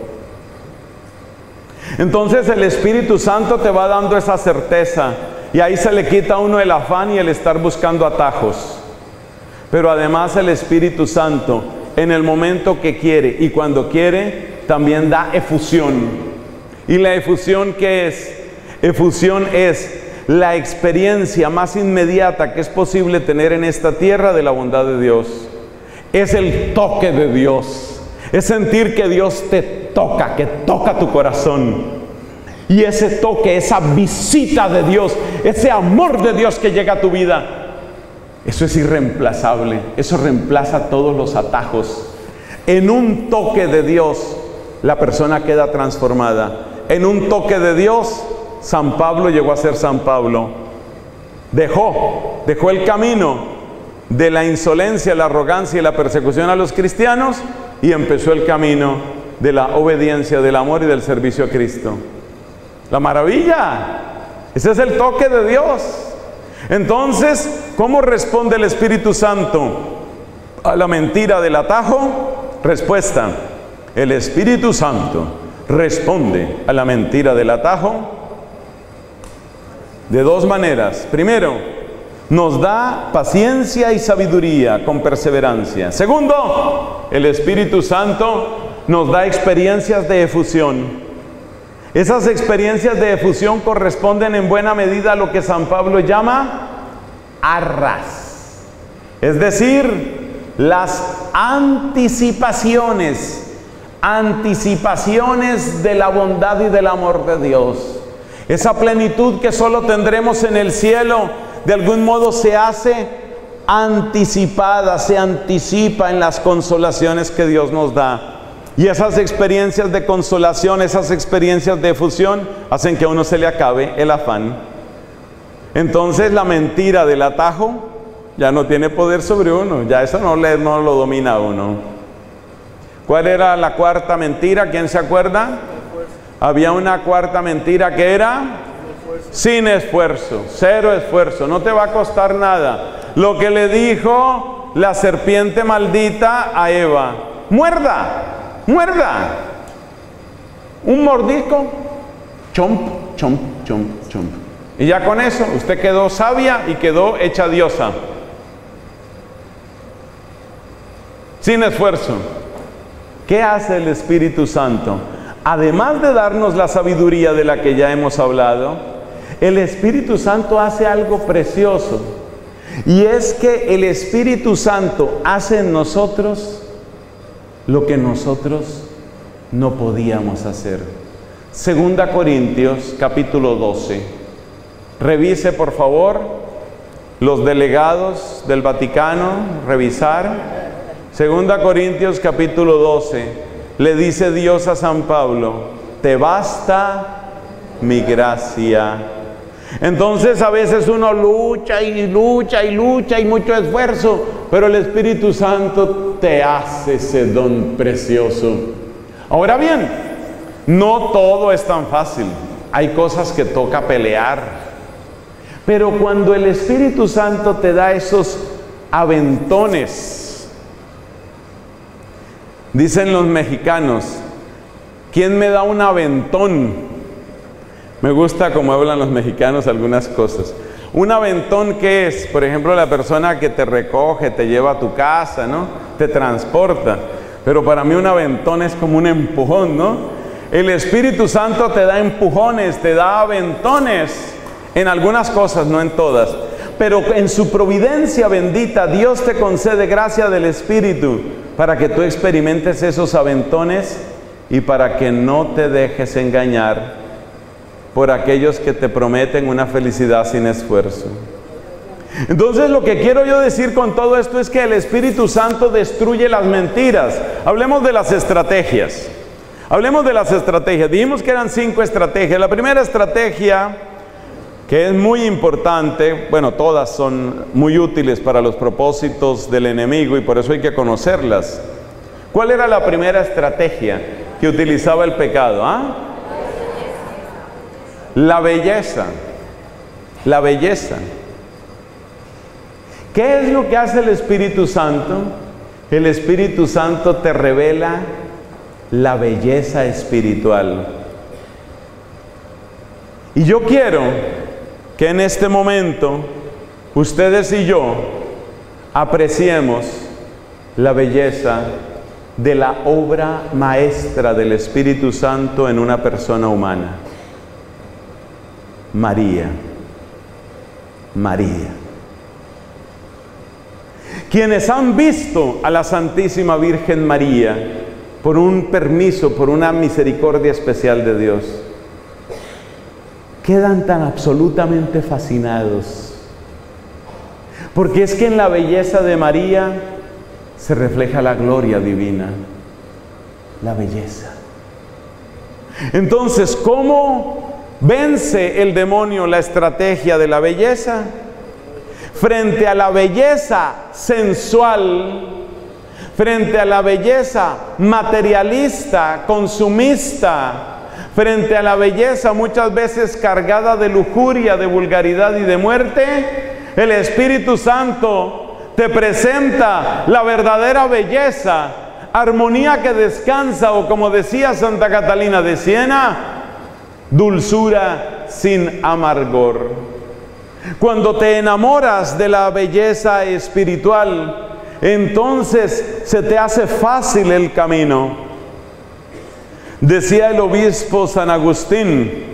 Entonces el Espíritu Santo te va dando esa certeza y ahí se le quita a uno el afán y el estar buscando atajos. Pero además el Espíritu Santo en el momento que quiere y cuando quiere también da efusión. ¿Y la efusión qué es? Efusión es la experiencia más inmediata que es posible tener en esta tierra de la bondad de Dios. Es el toque de Dios. Es sentir que Dios te toca, que toca tu corazón. Y ese toque, esa visita de Dios, ese amor de Dios que llega a tu vida, eso es irreemplazable. Eso reemplaza todos los atajos. En un toque de Dios, la persona queda transformada. En un toque de Dios, San Pablo llegó a ser San Pablo. Dejó, dejó el camino de la insolencia, la arrogancia y la persecución a los cristianos y empezó el camino de la obediencia, del amor y del servicio a Cristo. ¡La maravilla! Ese es el toque de Dios. Entonces, ¿cómo responde el Espíritu Santo a la mentira del atajo? Respuesta: el Espíritu Santo responde a la mentira del atajo de dos maneras. Primero, nos da paciencia y sabiduría con perseverancia. Segundo, el Espíritu Santo nos da experiencias de efusión. Esas experiencias de efusión corresponden en buena medida a lo que San Pablo llama arras. Es decir, las anticipaciones, anticipaciones de la bondad y del amor de Dios. Esa plenitud que solo tendremos en el cielo, de algún modo se hace anticipada, se anticipa en las consolaciones que Dios nos da. Y esas experiencias de consolación, esas experiencias de efusión, hacen que a uno se le acabe el afán. Entonces la mentira del atajo ya no tiene poder sobre uno, ya eso no, le, no lo domina a uno. ¿Cuál era la cuarta mentira? ¿Quién se acuerda? Había una cuarta mentira que era sin esfuerzo, cero esfuerzo, no te va a costar nada. Lo que le dijo la serpiente maldita a Eva: muerda, muerda. Un mordisco, chomp, chomp, chomp, chomp. Y ya con eso usted quedó sabia y quedó hecha diosa. Sin esfuerzo. ¿Qué hace el Espíritu Santo? Además de darnos la sabiduría de la que ya hemos hablado, el Espíritu Santo hace algo precioso. Y es que el Espíritu Santo hace en nosotros lo que nosotros no podíamos hacer. Segunda Corintios, capítulo doce. Revise, por favor, los delegados del Vaticano, revisar. Segunda Corintios, capítulo doce. Le dice Dios a San Pablo: te basta mi gracia. Entonces a veces uno lucha y lucha y lucha y mucho esfuerzo, pero el Espíritu Santo te hace ese don precioso. Ahora bien, no todo es tan fácil. Hay cosas que toca pelear. Pero cuando el Espíritu Santo te da esos aventones, dicen los mexicanos: ¿quién me da un aventón? Me gusta como hablan los mexicanos algunas cosas. Un aventón, ¿qué es? Por ejemplo, la persona que te recoge, te lleva a tu casa, ¿no? Te transporta. Pero para mí un aventón es como un empujón, ¿no? El Espíritu Santo te da empujones, te da aventones en algunas cosas, no en todas. Pero en su providencia bendita, Dios te concede gracia del Espíritu para que tú experimentes esos aventones y para que no te dejes engañar por aquellos que te prometen una felicidad sin esfuerzo. Entonces, lo que quiero yo decir con todo esto es que el Espíritu Santo destruye las mentiras. Hablemos de las estrategias. Hablemos de las estrategias. Dijimos que eran cinco estrategias. La primera estrategia, que es muy importante, bueno, todas son muy útiles para los propósitos del enemigo y por eso hay que conocerlas. ¿Cuál era la primera estrategia que utilizaba el pecado? ¿Ah? La belleza. La belleza. ¿Qué es lo que hace el Espíritu Santo? El Espíritu Santo te revela la belleza espiritual. Y yo quiero que en este momento ustedes y yo apreciemos la belleza de la obra maestra del Espíritu Santo en una persona humana. María. María. Quienes han visto a la Santísima Virgen María por un permiso, por una misericordia especial de Dios, quedan tan absolutamente fascinados, porque es que en la belleza de María se refleja la gloria divina, la belleza. Entonces, ¿cómo vence el demonio la estrategia de la belleza? Frente a la belleza sensual, frente a la belleza materialista, consumista, frente a la belleza muchas veces cargada de lujuria, de vulgaridad y de muerte, el Espíritu Santo te presenta la verdadera belleza, armonía que descansa, o como decía Santa Catalina de Siena, dulzura sin amargor. Cuando te enamoras de la belleza espiritual, entonces se te hace fácil el camino. Decía el obispo San Agustín,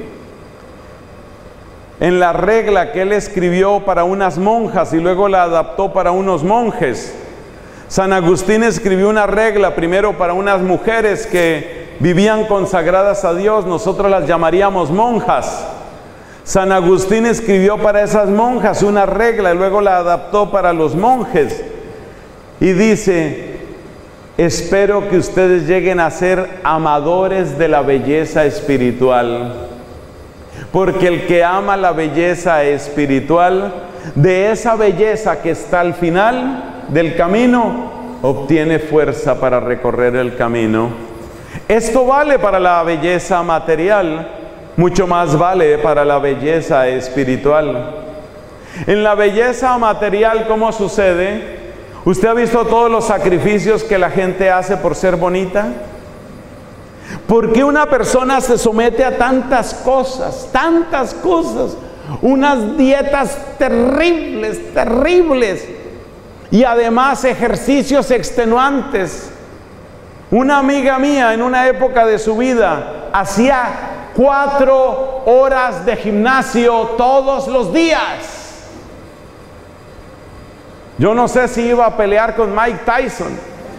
en la regla que él escribió para unas monjas y luego la adaptó para unos monjes. San Agustín escribió una regla primero para unas mujeres que vivían consagradas a Dios, nosotros las llamaríamos monjas. San Agustín escribió para esas monjas una regla y luego la adaptó para los monjes. Y dice: espero que ustedes lleguen a ser amadores de la belleza espiritual. Porque el que ama la belleza espiritual, de esa belleza que está al final del camino, obtiene fuerza para recorrer el camino. Esto vale para la belleza material, mucho más vale para la belleza espiritual. En la belleza material, ¿cómo sucede? ¿Usted ha visto todos los sacrificios que la gente hace por ser bonita? ¿Por qué una persona se somete a tantas cosas, tantas cosas? Unas dietas terribles, terribles. Y además ejercicios extenuantes. Una amiga mía en una época de su vida hacía cuatro horas de gimnasio todos los días. Yo no sé si iba a pelear con Mike Tyson,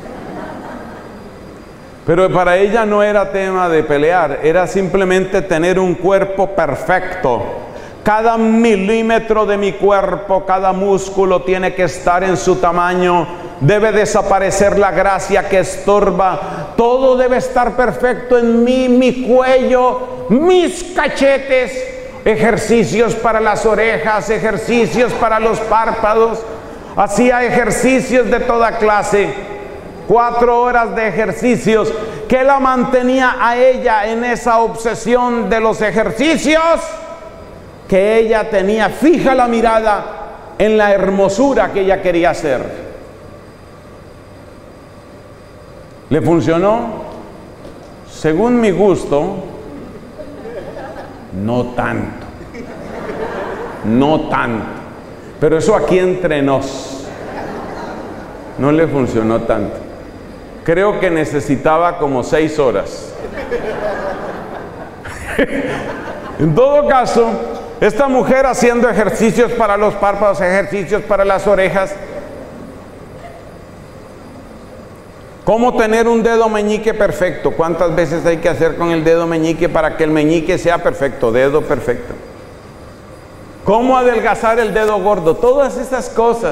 pero para ella no era tema de pelear, era simplemente tener un cuerpo perfecto. Cada milímetro de mi cuerpo, cada músculo tiene que estar en su tamaño. Debe desaparecer la gracia que estorba. Todo debe estar perfecto en mí, mi cuello, mis cachetes. Ejercicios para las orejas, ejercicios para los párpados. Hacía ejercicios de toda clase. Cuatro horas de ejercicios. ¿Qué la mantenía a ella en esa obsesión de los ejercicios? Que ella tenía fija la mirada en la hermosura que ella quería hacer. ¿Le funcionó? Según mi gusto, no tanto. No tanto. Pero eso aquí entre nos. No le funcionó tanto. Creo que necesitaba como seis horas. En todo caso, esta mujer haciendo ejercicios para los párpados, ejercicios para las orejas. ¿Cómo tener un dedo meñique perfecto? ¿Cuántas veces hay que hacer con el dedo meñique para que el meñique sea perfecto? Dedo perfecto. ¿Cómo adelgazar el dedo gordo? Todas esas cosas.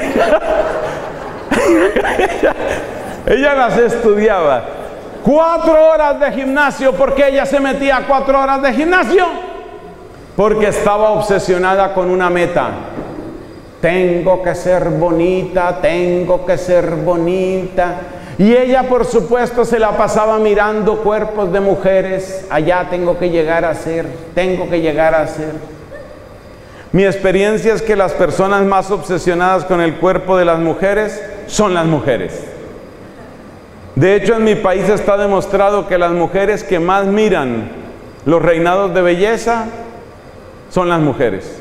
ella, ella las estudiaba. Cuatro horas de gimnasio. ¿Por qué ella se metía a cuatro horas de gimnasio? Porque estaba obsesionada con una meta. Tengo que ser bonita, tengo que ser bonita. Y ella, por supuesto, se la pasaba mirando cuerpos de mujeres. Allá tengo que llegar a ser, tengo que llegar a ser. Mi experiencia es que las personas más obsesionadas con el cuerpo de las mujeres son las mujeres. De hecho, en mi país está demostrado que las mujeres que más miran los reinados de belleza son las mujeres.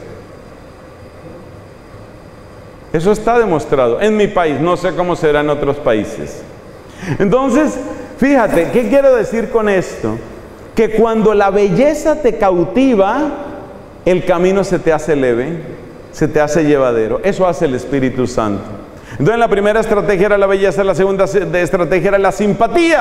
Eso está demostrado en mi país, no sé cómo será en otros países. Entonces, fíjate, ¿qué quiero decir con esto? Que cuando la belleza te cautiva, el camino se te hace leve, se te hace llevadero. Eso hace el Espíritu Santo. Entonces, la primera estrategia era la belleza, la segunda estrategia era la simpatía.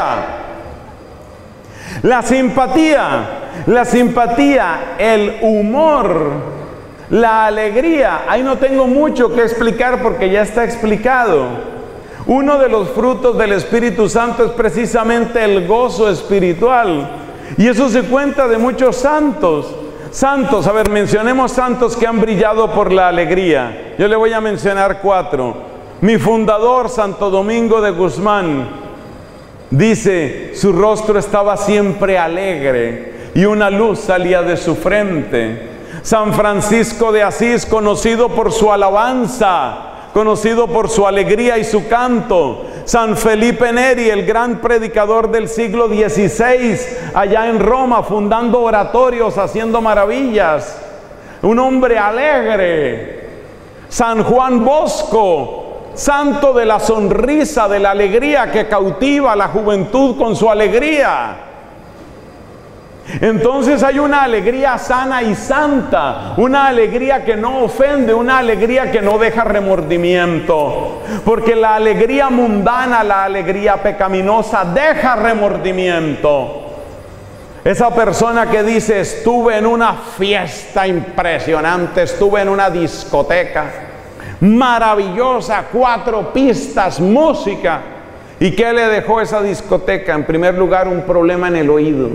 La simpatía, la simpatía, el humor, la alegría. Ahí no tengo mucho que explicar porque ya está explicado. Uno de los frutos del Espíritu Santo es precisamente el gozo espiritual. Y eso se cuenta de muchos santos. Santos, a ver, mencionemos santos que han brillado por la alegría. Yo le voy a mencionar cuatro. Mi fundador, Santo Domingo de Guzmán, dice, su rostro estaba siempre alegre y una luz salía de su frente. San Francisco de Asís, conocido por su alabanza, conocido por su alegría y su canto. San Felipe Neri, el gran predicador del siglo dieciséis, allá en Roma, fundando oratorios, haciendo maravillas. Un hombre alegre. San Juan Bosco, santo de la sonrisa, de la alegría que cautiva a la juventud con su alegría. Entonces hay una alegría sana y santa, una alegría que no ofende, una alegría que no deja remordimiento, porque la alegría mundana, la alegría pecaminosa deja remordimiento. Esa persona que dice, estuve en una fiesta impresionante, estuve en una discoteca maravillosa, cuatro pistas, música. ¿Y qué le dejó esa discoteca? En primer lugar, un problema en el oído.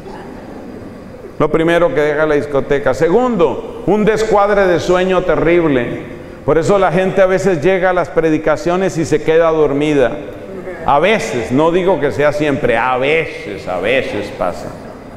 Lo primero que deja la discoteca. Segundo, un descuadre de sueño terrible. Por eso la gente a veces llega a las predicaciones y se queda dormida. A veces, no digo que sea siempre, a veces, a veces pasa.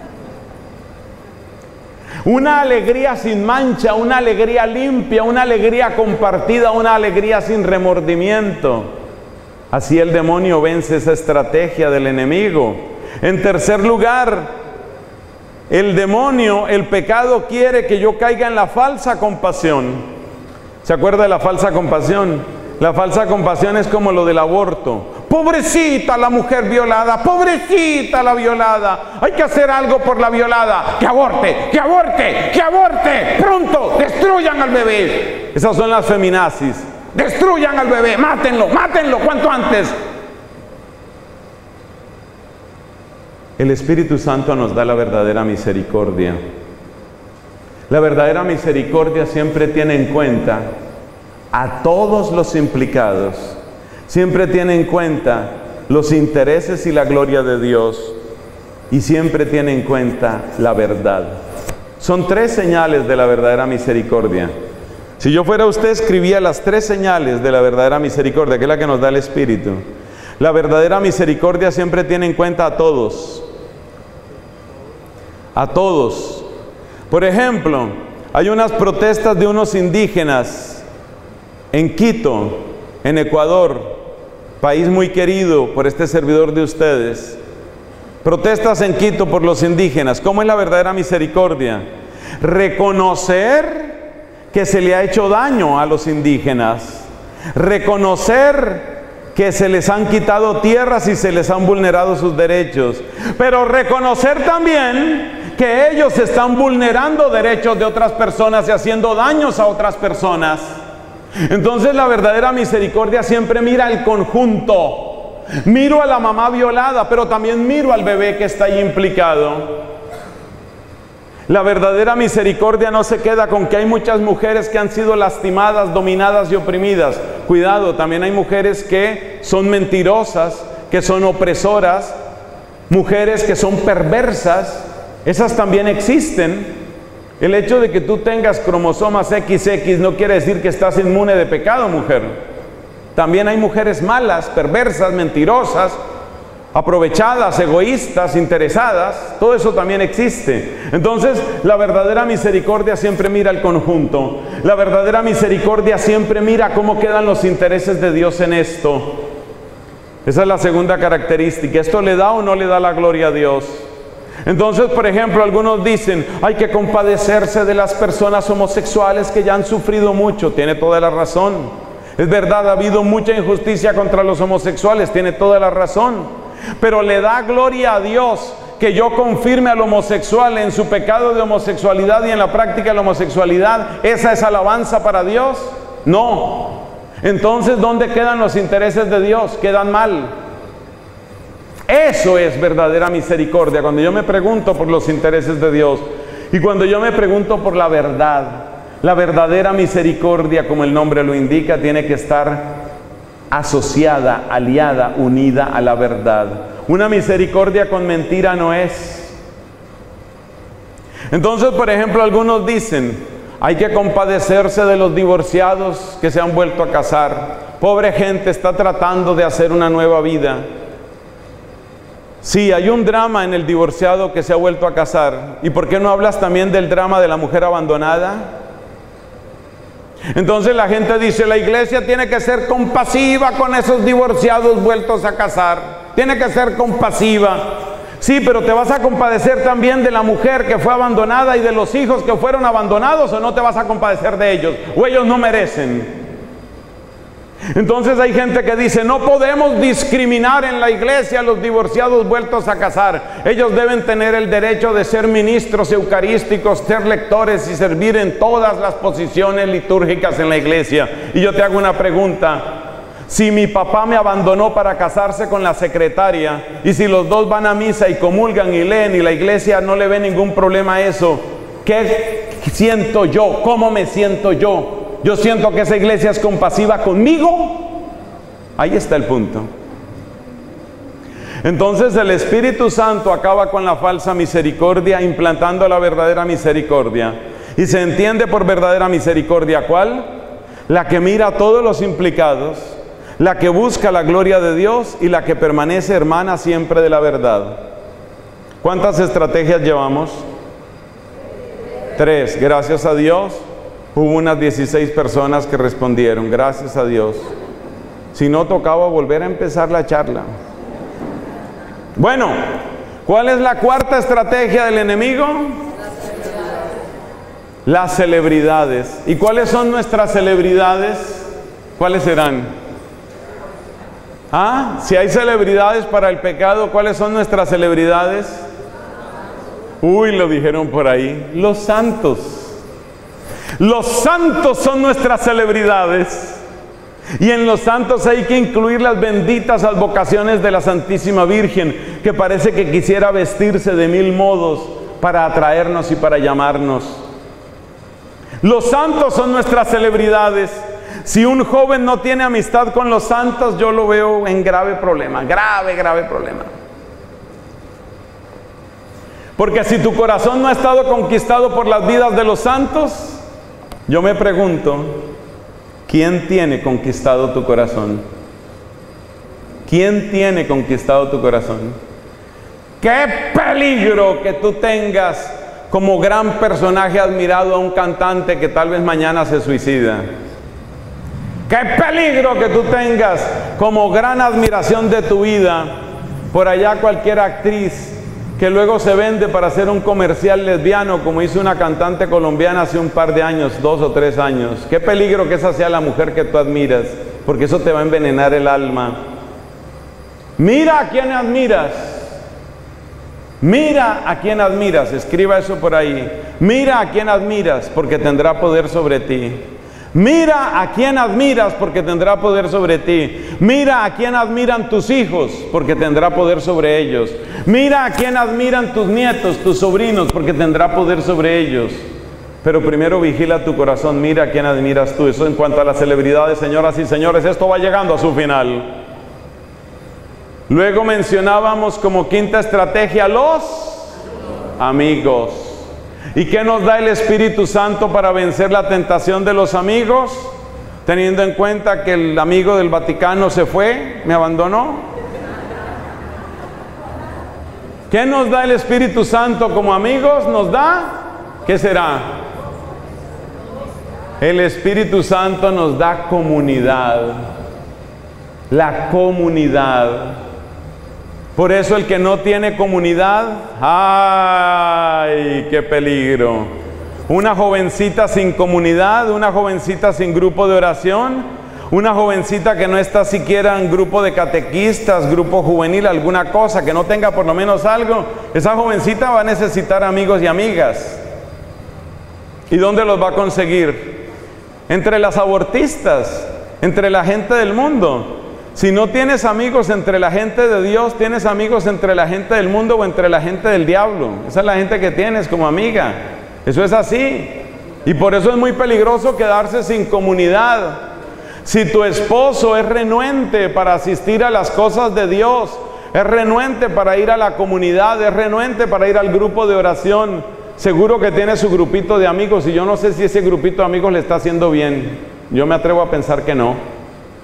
Una alegría sin mancha, una alegría limpia, una alegría compartida, una alegría sin remordimiento. Así el demonio vence esa estrategia del enemigo. En tercer lugar, el demonio, el pecado quiere que yo caiga en la falsa compasión. ¿Se acuerda de la falsa compasión? La falsa compasión es como lo del aborto. Pobrecita la mujer violada, pobrecita la violada. Hay que hacer algo por la violada. Que aborte, que aborte, que aborte. Pronto, destruyan al bebé. Esas son las feminazis. Destruyan al bebé, mátenlo, mátenlo, cuanto antes. El Espíritu Santo nos da la verdadera misericordia. La verdadera misericordia siempre tiene en cuenta a todos los implicados. Siempre tiene en cuenta los intereses y la gloria de Dios. Y siempre tiene en cuenta la verdad. Son tres señales de la verdadera misericordia. Si yo fuera usted, escribía las tres señales de la verdadera misericordia, que es la que nos da el Espíritu. La verdadera misericordia siempre tiene en cuenta a todos. A todos. Por ejemplo, hay unas protestas de unos indígenas en Quito, en Ecuador, país muy querido por este servidor de ustedes. Protestas en Quito por los indígenas. ¿Cómo es la verdadera misericordia? Reconocer que se le ha hecho daño a los indígenas. Reconocer que se les han quitado tierras y se les han vulnerado sus derechos. Pero reconocer también que ellos están vulnerando derechos de otras personas y haciendo daños a otras personas. Entonces la verdadera misericordia siempre mira el conjunto. Miro a la mamá violada, pero también miro al bebé que está ahí implicado. La verdadera misericordia no se queda con que hay muchas mujeres que han sido lastimadas, dominadas y oprimidas. Cuidado, también hay mujeres que son mentirosas, que son opresoras, mujeres que son perversas. Esas también existen. El hecho de que tú tengas cromosomas equis equis no quiere decir que estás inmune de pecado, mujer. También hay mujeres malas, perversas, mentirosas, aprovechadas, egoístas, interesadas. Todo eso también existe. Entonces, la verdadera misericordia siempre mira el conjunto. La verdadera misericordia siempre mira cómo quedan los intereses de Dios en esto. Esa es la segunda característica. ¿Esto le da o no le da la gloria a Dios? Entonces, por ejemplo, algunos dicen, hay que compadecerse de las personas homosexuales que ya han sufrido mucho. Tiene toda la razón. Es verdad, ha habido mucha injusticia contra los homosexuales. Tiene toda la razón. Pero ¿le da gloria a Dios que yo confirme al homosexual en su pecado de homosexualidad y en la práctica de la homosexualidad? ¿Esa es alabanza para Dios? No. Entonces, ¿dónde quedan los intereses de Dios? Quedan mal. Eso es verdadera misericordia. Cuando yo me pregunto por los intereses de Dios y cuando yo me pregunto por la verdad, la verdadera misericordia, como el nombre lo indica, tiene que estar asociada, aliada, unida a la verdad. Una misericordia con mentira no es. Entonces, por ejemplo, algunos dicen, hay que compadecerse de los divorciados que se han vuelto a casar. Pobre gente, está tratando de hacer una nueva vida. Sí, hay un drama en el divorciado que se ha vuelto a casar. ¿Y por qué no hablas también del drama de la mujer abandonada? Entonces la gente dice, la iglesia tiene que ser compasiva con esos divorciados vueltos a casar. Tiene que ser compasiva. Sí, pero ¿te vas a compadecer también de la mujer que fue abandonada y de los hijos que fueron abandonados, o no te vas a compadecer de ellos? ¿O ellos no merecen? Entonces hay gente que dice, no podemos discriminar en la iglesia a los divorciados vueltos a casar. Ellos deben tener el derecho de ser ministros eucarísticos, ser lectores y servir en todas las posiciones litúrgicas en la iglesia. Y yo te hago una pregunta. Si mi papá me abandonó para casarse con la secretaria, y si los dos van a misa y comulgan y leen y la iglesia no le ve ningún problema a eso, ¿qué siento yo? ¿Cómo me siento yo? Yo siento que esa iglesia es compasiva conmigo. Ahí está el punto. Entonces el Espíritu Santo acaba con la falsa misericordia, implantando la verdadera misericordia. Y se entiende por verdadera misericordia, ¿cuál? La que mira a todos los implicados, la que busca la gloria de Dios y la que permanece hermana siempre de la verdad. ¿Cuántas estrategias llevamos? Tres. Gracias a Dios, hubo unas dieciséis personas que respondieron. Gracias a Dios. Si no, tocaba volver a empezar la charla. Bueno, ¿cuál es la cuarta estrategia del enemigo? Las celebridades. ¿Y cuáles son nuestras celebridades? ¿Cuáles serán? Ah, si hay celebridades para el pecado, ¿cuáles son nuestras celebridades? Uy, lo dijeron por ahí. Los santos. Los santos son nuestras celebridades. Y en los santos hay que incluir las benditas advocaciones de la Santísima Virgen, que parece que quisiera vestirse de mil modos para atraernos y para llamarnos. Los santos son nuestras celebridades. Si un joven no tiene amistad con los santos, yo lo veo en grave problema, grave, grave problema. Porque si tu corazón no ha estado conquistado por las vidas de los santos, yo me pregunto, ¿quién tiene conquistado tu corazón? ¿Quién tiene conquistado tu corazón? ¡Qué peligro que tú tengas como gran personaje admirado a un cantante que tal vez mañana se suicida! ¡Qué peligro que tú tengas como gran admiración de tu vida por allá cualquier actriz que luego se vende para hacer un comercial lesbiano, como hizo una cantante colombiana hace un par de años, dos o tres años? ¡Qué peligro que esa sea la mujer que tú admiras! Porque eso te va a envenenar el alma. Mira a quién admiras. Mira a quién admiras. Escriba eso por ahí. Mira a quién admiras, porque tendrá poder sobre ti. Mira a quién admiras, porque tendrá poder sobre ti. Mira a quién admiran tus hijos, porque tendrá poder sobre ellos. Mira a quién admiran tus nietos, tus sobrinos, porque tendrá poder sobre ellos. Pero primero vigila tu corazón, mira a quién admiras tú. Eso en cuanto a las celebridades, señoras y señores, esto va llegando a su final. Luego mencionábamos como quinta estrategia los amigos. ¿Y qué nos da el Espíritu Santo para vencer la tentación de los amigos? Teniendo en cuenta que el amigo del Vaticano se fue, me abandonó. ¿Qué nos da el Espíritu Santo como amigos? Nos da, ¿qué será? El Espíritu Santo nos da comunidad. La comunidad. Por eso el que no tiene comunidad, ¡ay, qué peligro! Una jovencita sin comunidad, una jovencita sin grupo de oración, una jovencita que no está siquiera en grupo de catequistas, grupo juvenil, alguna cosa, que no tenga por lo menos algo, esa jovencita va a necesitar amigos y amigas. ¿Y dónde los va a conseguir? Entre las abortistas, entre la gente del mundo. Si no tienes amigos entre la gente de Dios, tienes amigos entre la gente del mundo o entre la gente del diablo. Esa es la gente que tienes como amiga. Eso es así. Y por eso es muy peligroso quedarse sin comunidad. Si tu esposo es renuente para asistir a las cosas de Dios, es renuente para ir a la comunidad, es renuente para ir al grupo de oración, seguro que tiene su grupito de amigos. Y yo no sé si ese grupito de amigos le está haciendo bien. Yo me atrevo a pensar que no.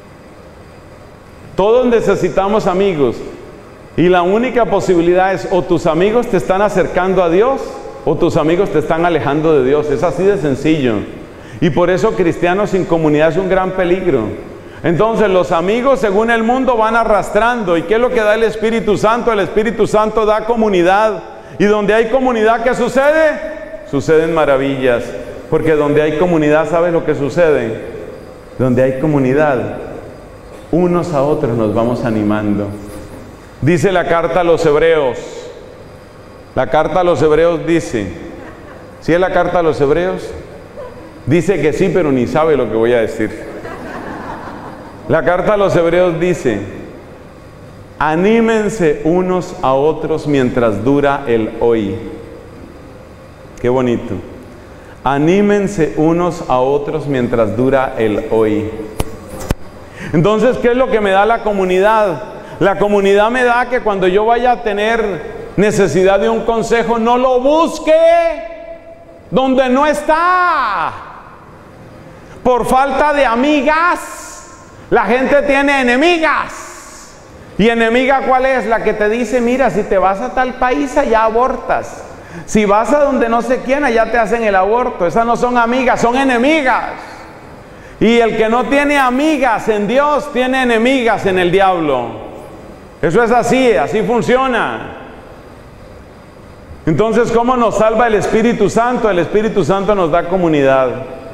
Todos necesitamos amigos, y la única posibilidad es o tus amigos te están acercando a Dios o tus amigos te están alejando de Dios. Es así de sencillo. Y por eso cristianos sin comunidad es un gran peligro. Entonces los amigos según el mundo van arrastrando. ¿Y qué es lo que da el Espíritu Santo? El Espíritu Santo da comunidad. Y donde hay comunidad, ¿qué sucede? Suceden maravillas. Porque donde hay comunidad, ¿sabes lo que sucede? Donde hay comunidad, unos a otros nos vamos animando. Dice la carta a los Hebreos. La carta a los Hebreos dice, ¿sí es la carta a los Hebreos? Dice que sí, pero ni sabe lo que voy a decir. La carta a los Hebreos dice: anímense unos a otros mientras dura el hoy. Qué bonito. Anímense unos a otros mientras dura el hoy. Entonces, ¿qué es lo que me da la comunidad? La comunidad me da que cuando yo vaya a tener necesidad de un consejo, no lo busque donde no está. Por falta de amigas, la gente tiene enemigas. ¿Y enemiga cuál es? La que te dice: mira, si te vas a tal país, allá abortas. Si vas a donde no sé quién, allá te hacen el aborto. Esas no son amigas, son enemigas. Y el que no tiene amigas en Dios, tiene enemigas en el diablo. Eso es así, así funciona. Entonces, ¿cómo nos salva el Espíritu Santo? El Espíritu Santo nos da comunidad.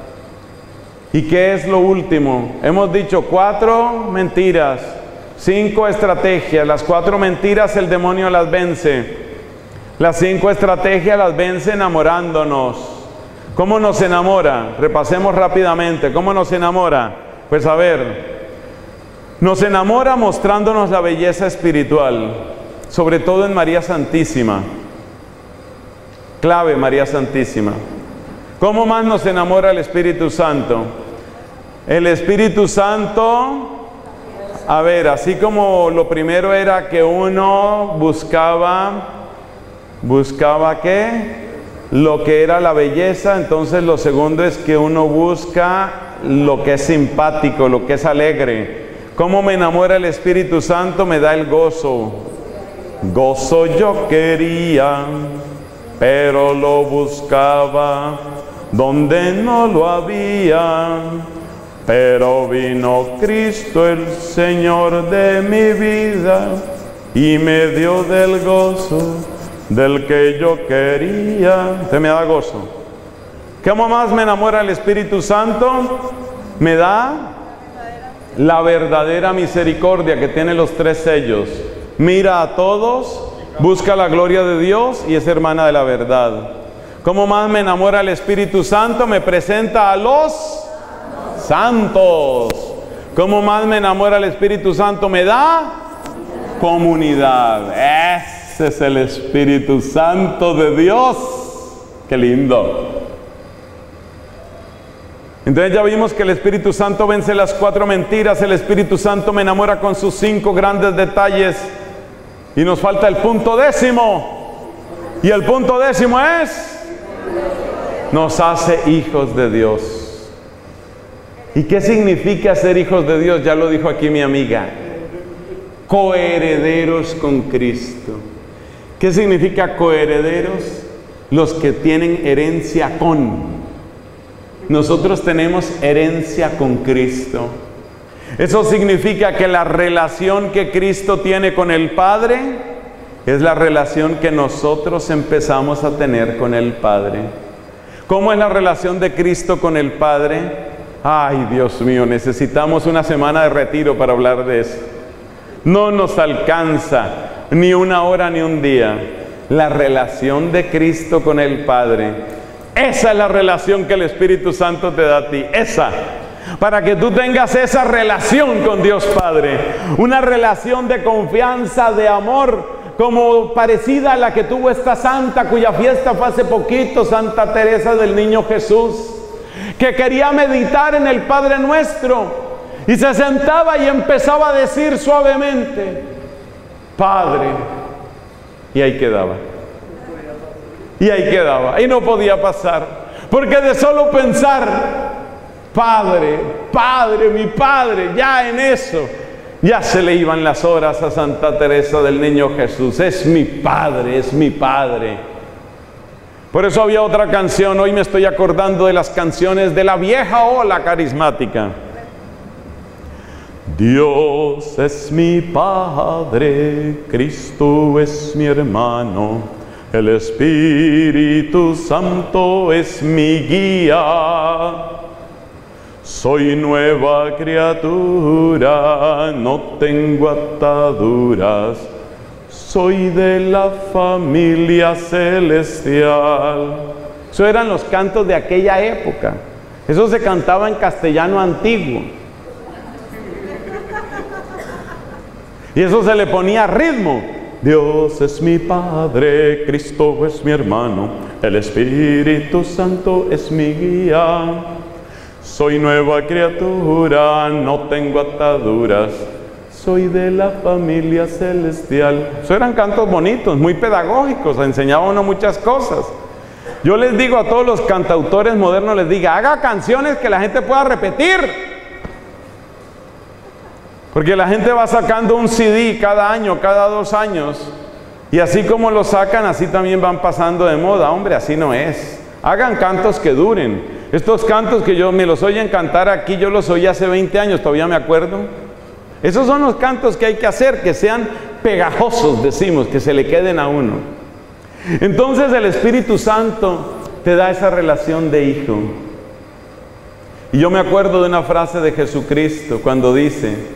¿Y qué es lo último? Hemos dicho cuatro mentiras, cinco estrategias. Las cuatro mentiras el demonio las vence. Las cinco estrategias las vence enamorándonos. ¿Cómo nos enamora? Repasemos rápidamente. ¿Cómo nos enamora? Pues a ver, nos enamora mostrándonos la belleza espiritual, sobre todo en María Santísima. Clave, María Santísima. ¿Cómo más nos enamora el Espíritu Santo? El Espíritu Santo, a ver, así como lo primero era que uno buscaba, buscaba ¿qué? Lo que era la belleza. Entonces lo segundo es que uno busca lo que es simpático, lo que es alegre. ¿Cómo me enamora el Espíritu Santo? Me da el gozo. Gozo yo quería, pero lo buscaba donde no lo había. Pero vino Cristo el Señor de mi vida y me dio del gozo del que yo quería. Usted me da gozo. ¿Cómo más me enamora el Espíritu Santo? Me da la verdadera misericordia, que tiene los tres sellos. Mira a todos, busca la gloria de Dios y es hermana de la verdad. ¿Cómo más me enamora el Espíritu Santo? Me presenta a los santos. ¿Cómo más me enamora el Espíritu Santo? Me da comunidad. Ese es el Espíritu Santo de Dios. Qué lindo. Entonces ya vimos que el Espíritu Santo vence las cuatro mentiras. El Espíritu Santo me enamora con sus cinco grandes detalles. Y nos falta el punto décimo. Y el punto décimo es: nos hace hijos de Dios. ¿Y qué significa ser hijos de Dios? Ya lo dijo aquí mi amiga. Coherederos con Cristo. ¿Qué significa coherederos? Los que tienen herencia con. Nosotros tenemos herencia con Cristo. Eso significa que la relación que Cristo tiene con el Padre es la relación que nosotros empezamos a tener con el Padre. ¿Cómo es la relación de Cristo con el Padre? Ay, Dios mío, necesitamos una semana de retiro para hablar de eso. No nos alcanza ni una hora ni un día. La relación de Cristo con el Padre. Esa es la relación que el Espíritu Santo te da a ti. Esa. Para que tú tengas esa relación con Dios Padre. Una relación de confianza, de amor, como parecida a la que tuvo esta santa, cuya fiesta fue hace poquito, Santa Teresa del Niño Jesús, que quería meditar en el Padre Nuestro y se sentaba y empezaba a decir suavemente: Padre, y ahí quedaba. Y ahí quedaba, y no podía pasar, porque de solo pensar, Padre, Padre, mi Padre, ya en eso, ya se le iban las horas a Santa Teresa del Niño Jesús. Es mi Padre, es mi Padre. Por eso había otra canción, hoy me estoy acordando de las canciones de la vieja ola carismática. Dios es mi Padre, Cristo es mi hermano, el Espíritu Santo es mi guía. Soy nueva criatura, no tengo ataduras, soy de la familia celestial. Eso eran los cantos de aquella época. Eso se cantaba en castellano antiguo. Y eso se le ponía ritmo. Dios es mi Padre, Cristo es mi hermano, el Espíritu Santo es mi guía. Soy nueva criatura, no tengo ataduras, soy de la familia celestial. Eso eran cantos bonitos, muy pedagógicos, enseñaba a uno muchas cosas. Yo les digo a todos los cantautores modernos, les digo, haga canciones que la gente pueda repetir. Porque la gente va sacando un C D cada año, cada dos años. Y así como lo sacan, así también van pasando de moda. Hombre, así no es. Hagan cantos que duren. Estos cantos que yo me los oyen cantar aquí, yo los oí hace veinte años, todavía me acuerdo. Esos son los cantos que hay que hacer, que sean pegajosos, decimos, que se le queden a uno. Entonces el Espíritu Santo te da esa relación de hijo. Y yo me acuerdo de una frase de Jesucristo cuando dice: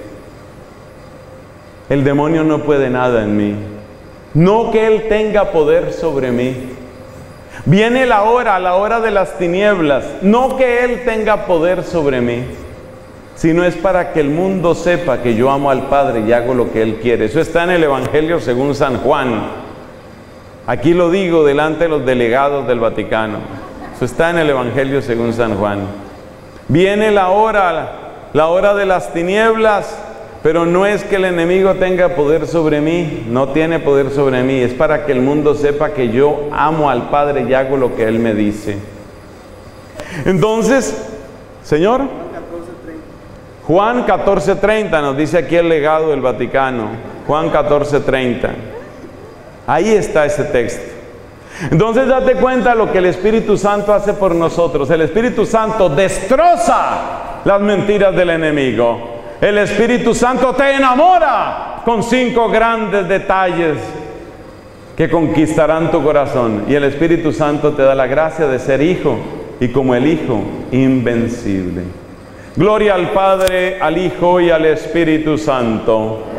el demonio no puede nada en mí, no que él tenga poder sobre mí. Viene la hora, la hora de las tinieblas, no que él tenga poder sobre mí, sino es para que el mundo sepa que yo amo al Padre y hago lo que él quiere. Eso está en el Evangelio según San Juan. Aquí lo digo delante de los delegados del Vaticano. Eso está en el Evangelio según San Juan. Viene la hora, la hora de las tinieblas, pero no es que el enemigo tenga poder sobre mí, no tiene poder sobre mí, es para que el mundo sepa que yo amo al Padre y hago lo que Él me dice. Entonces, Señor, Juan catorce treinta nos dice aquí el legado del Vaticano, Juan catorce treinta. Ahí está ese texto. Entonces date cuenta lo que el Espíritu Santo hace por nosotros. El Espíritu Santo destroza las mentiras del enemigo. El Espíritu Santo te enamora con cinco grandes detalles que conquistarán tu corazón. Y el Espíritu Santo te da la gracia de ser hijo, y como el Hijo, invencible. Gloria al Padre, al Hijo y al Espíritu Santo.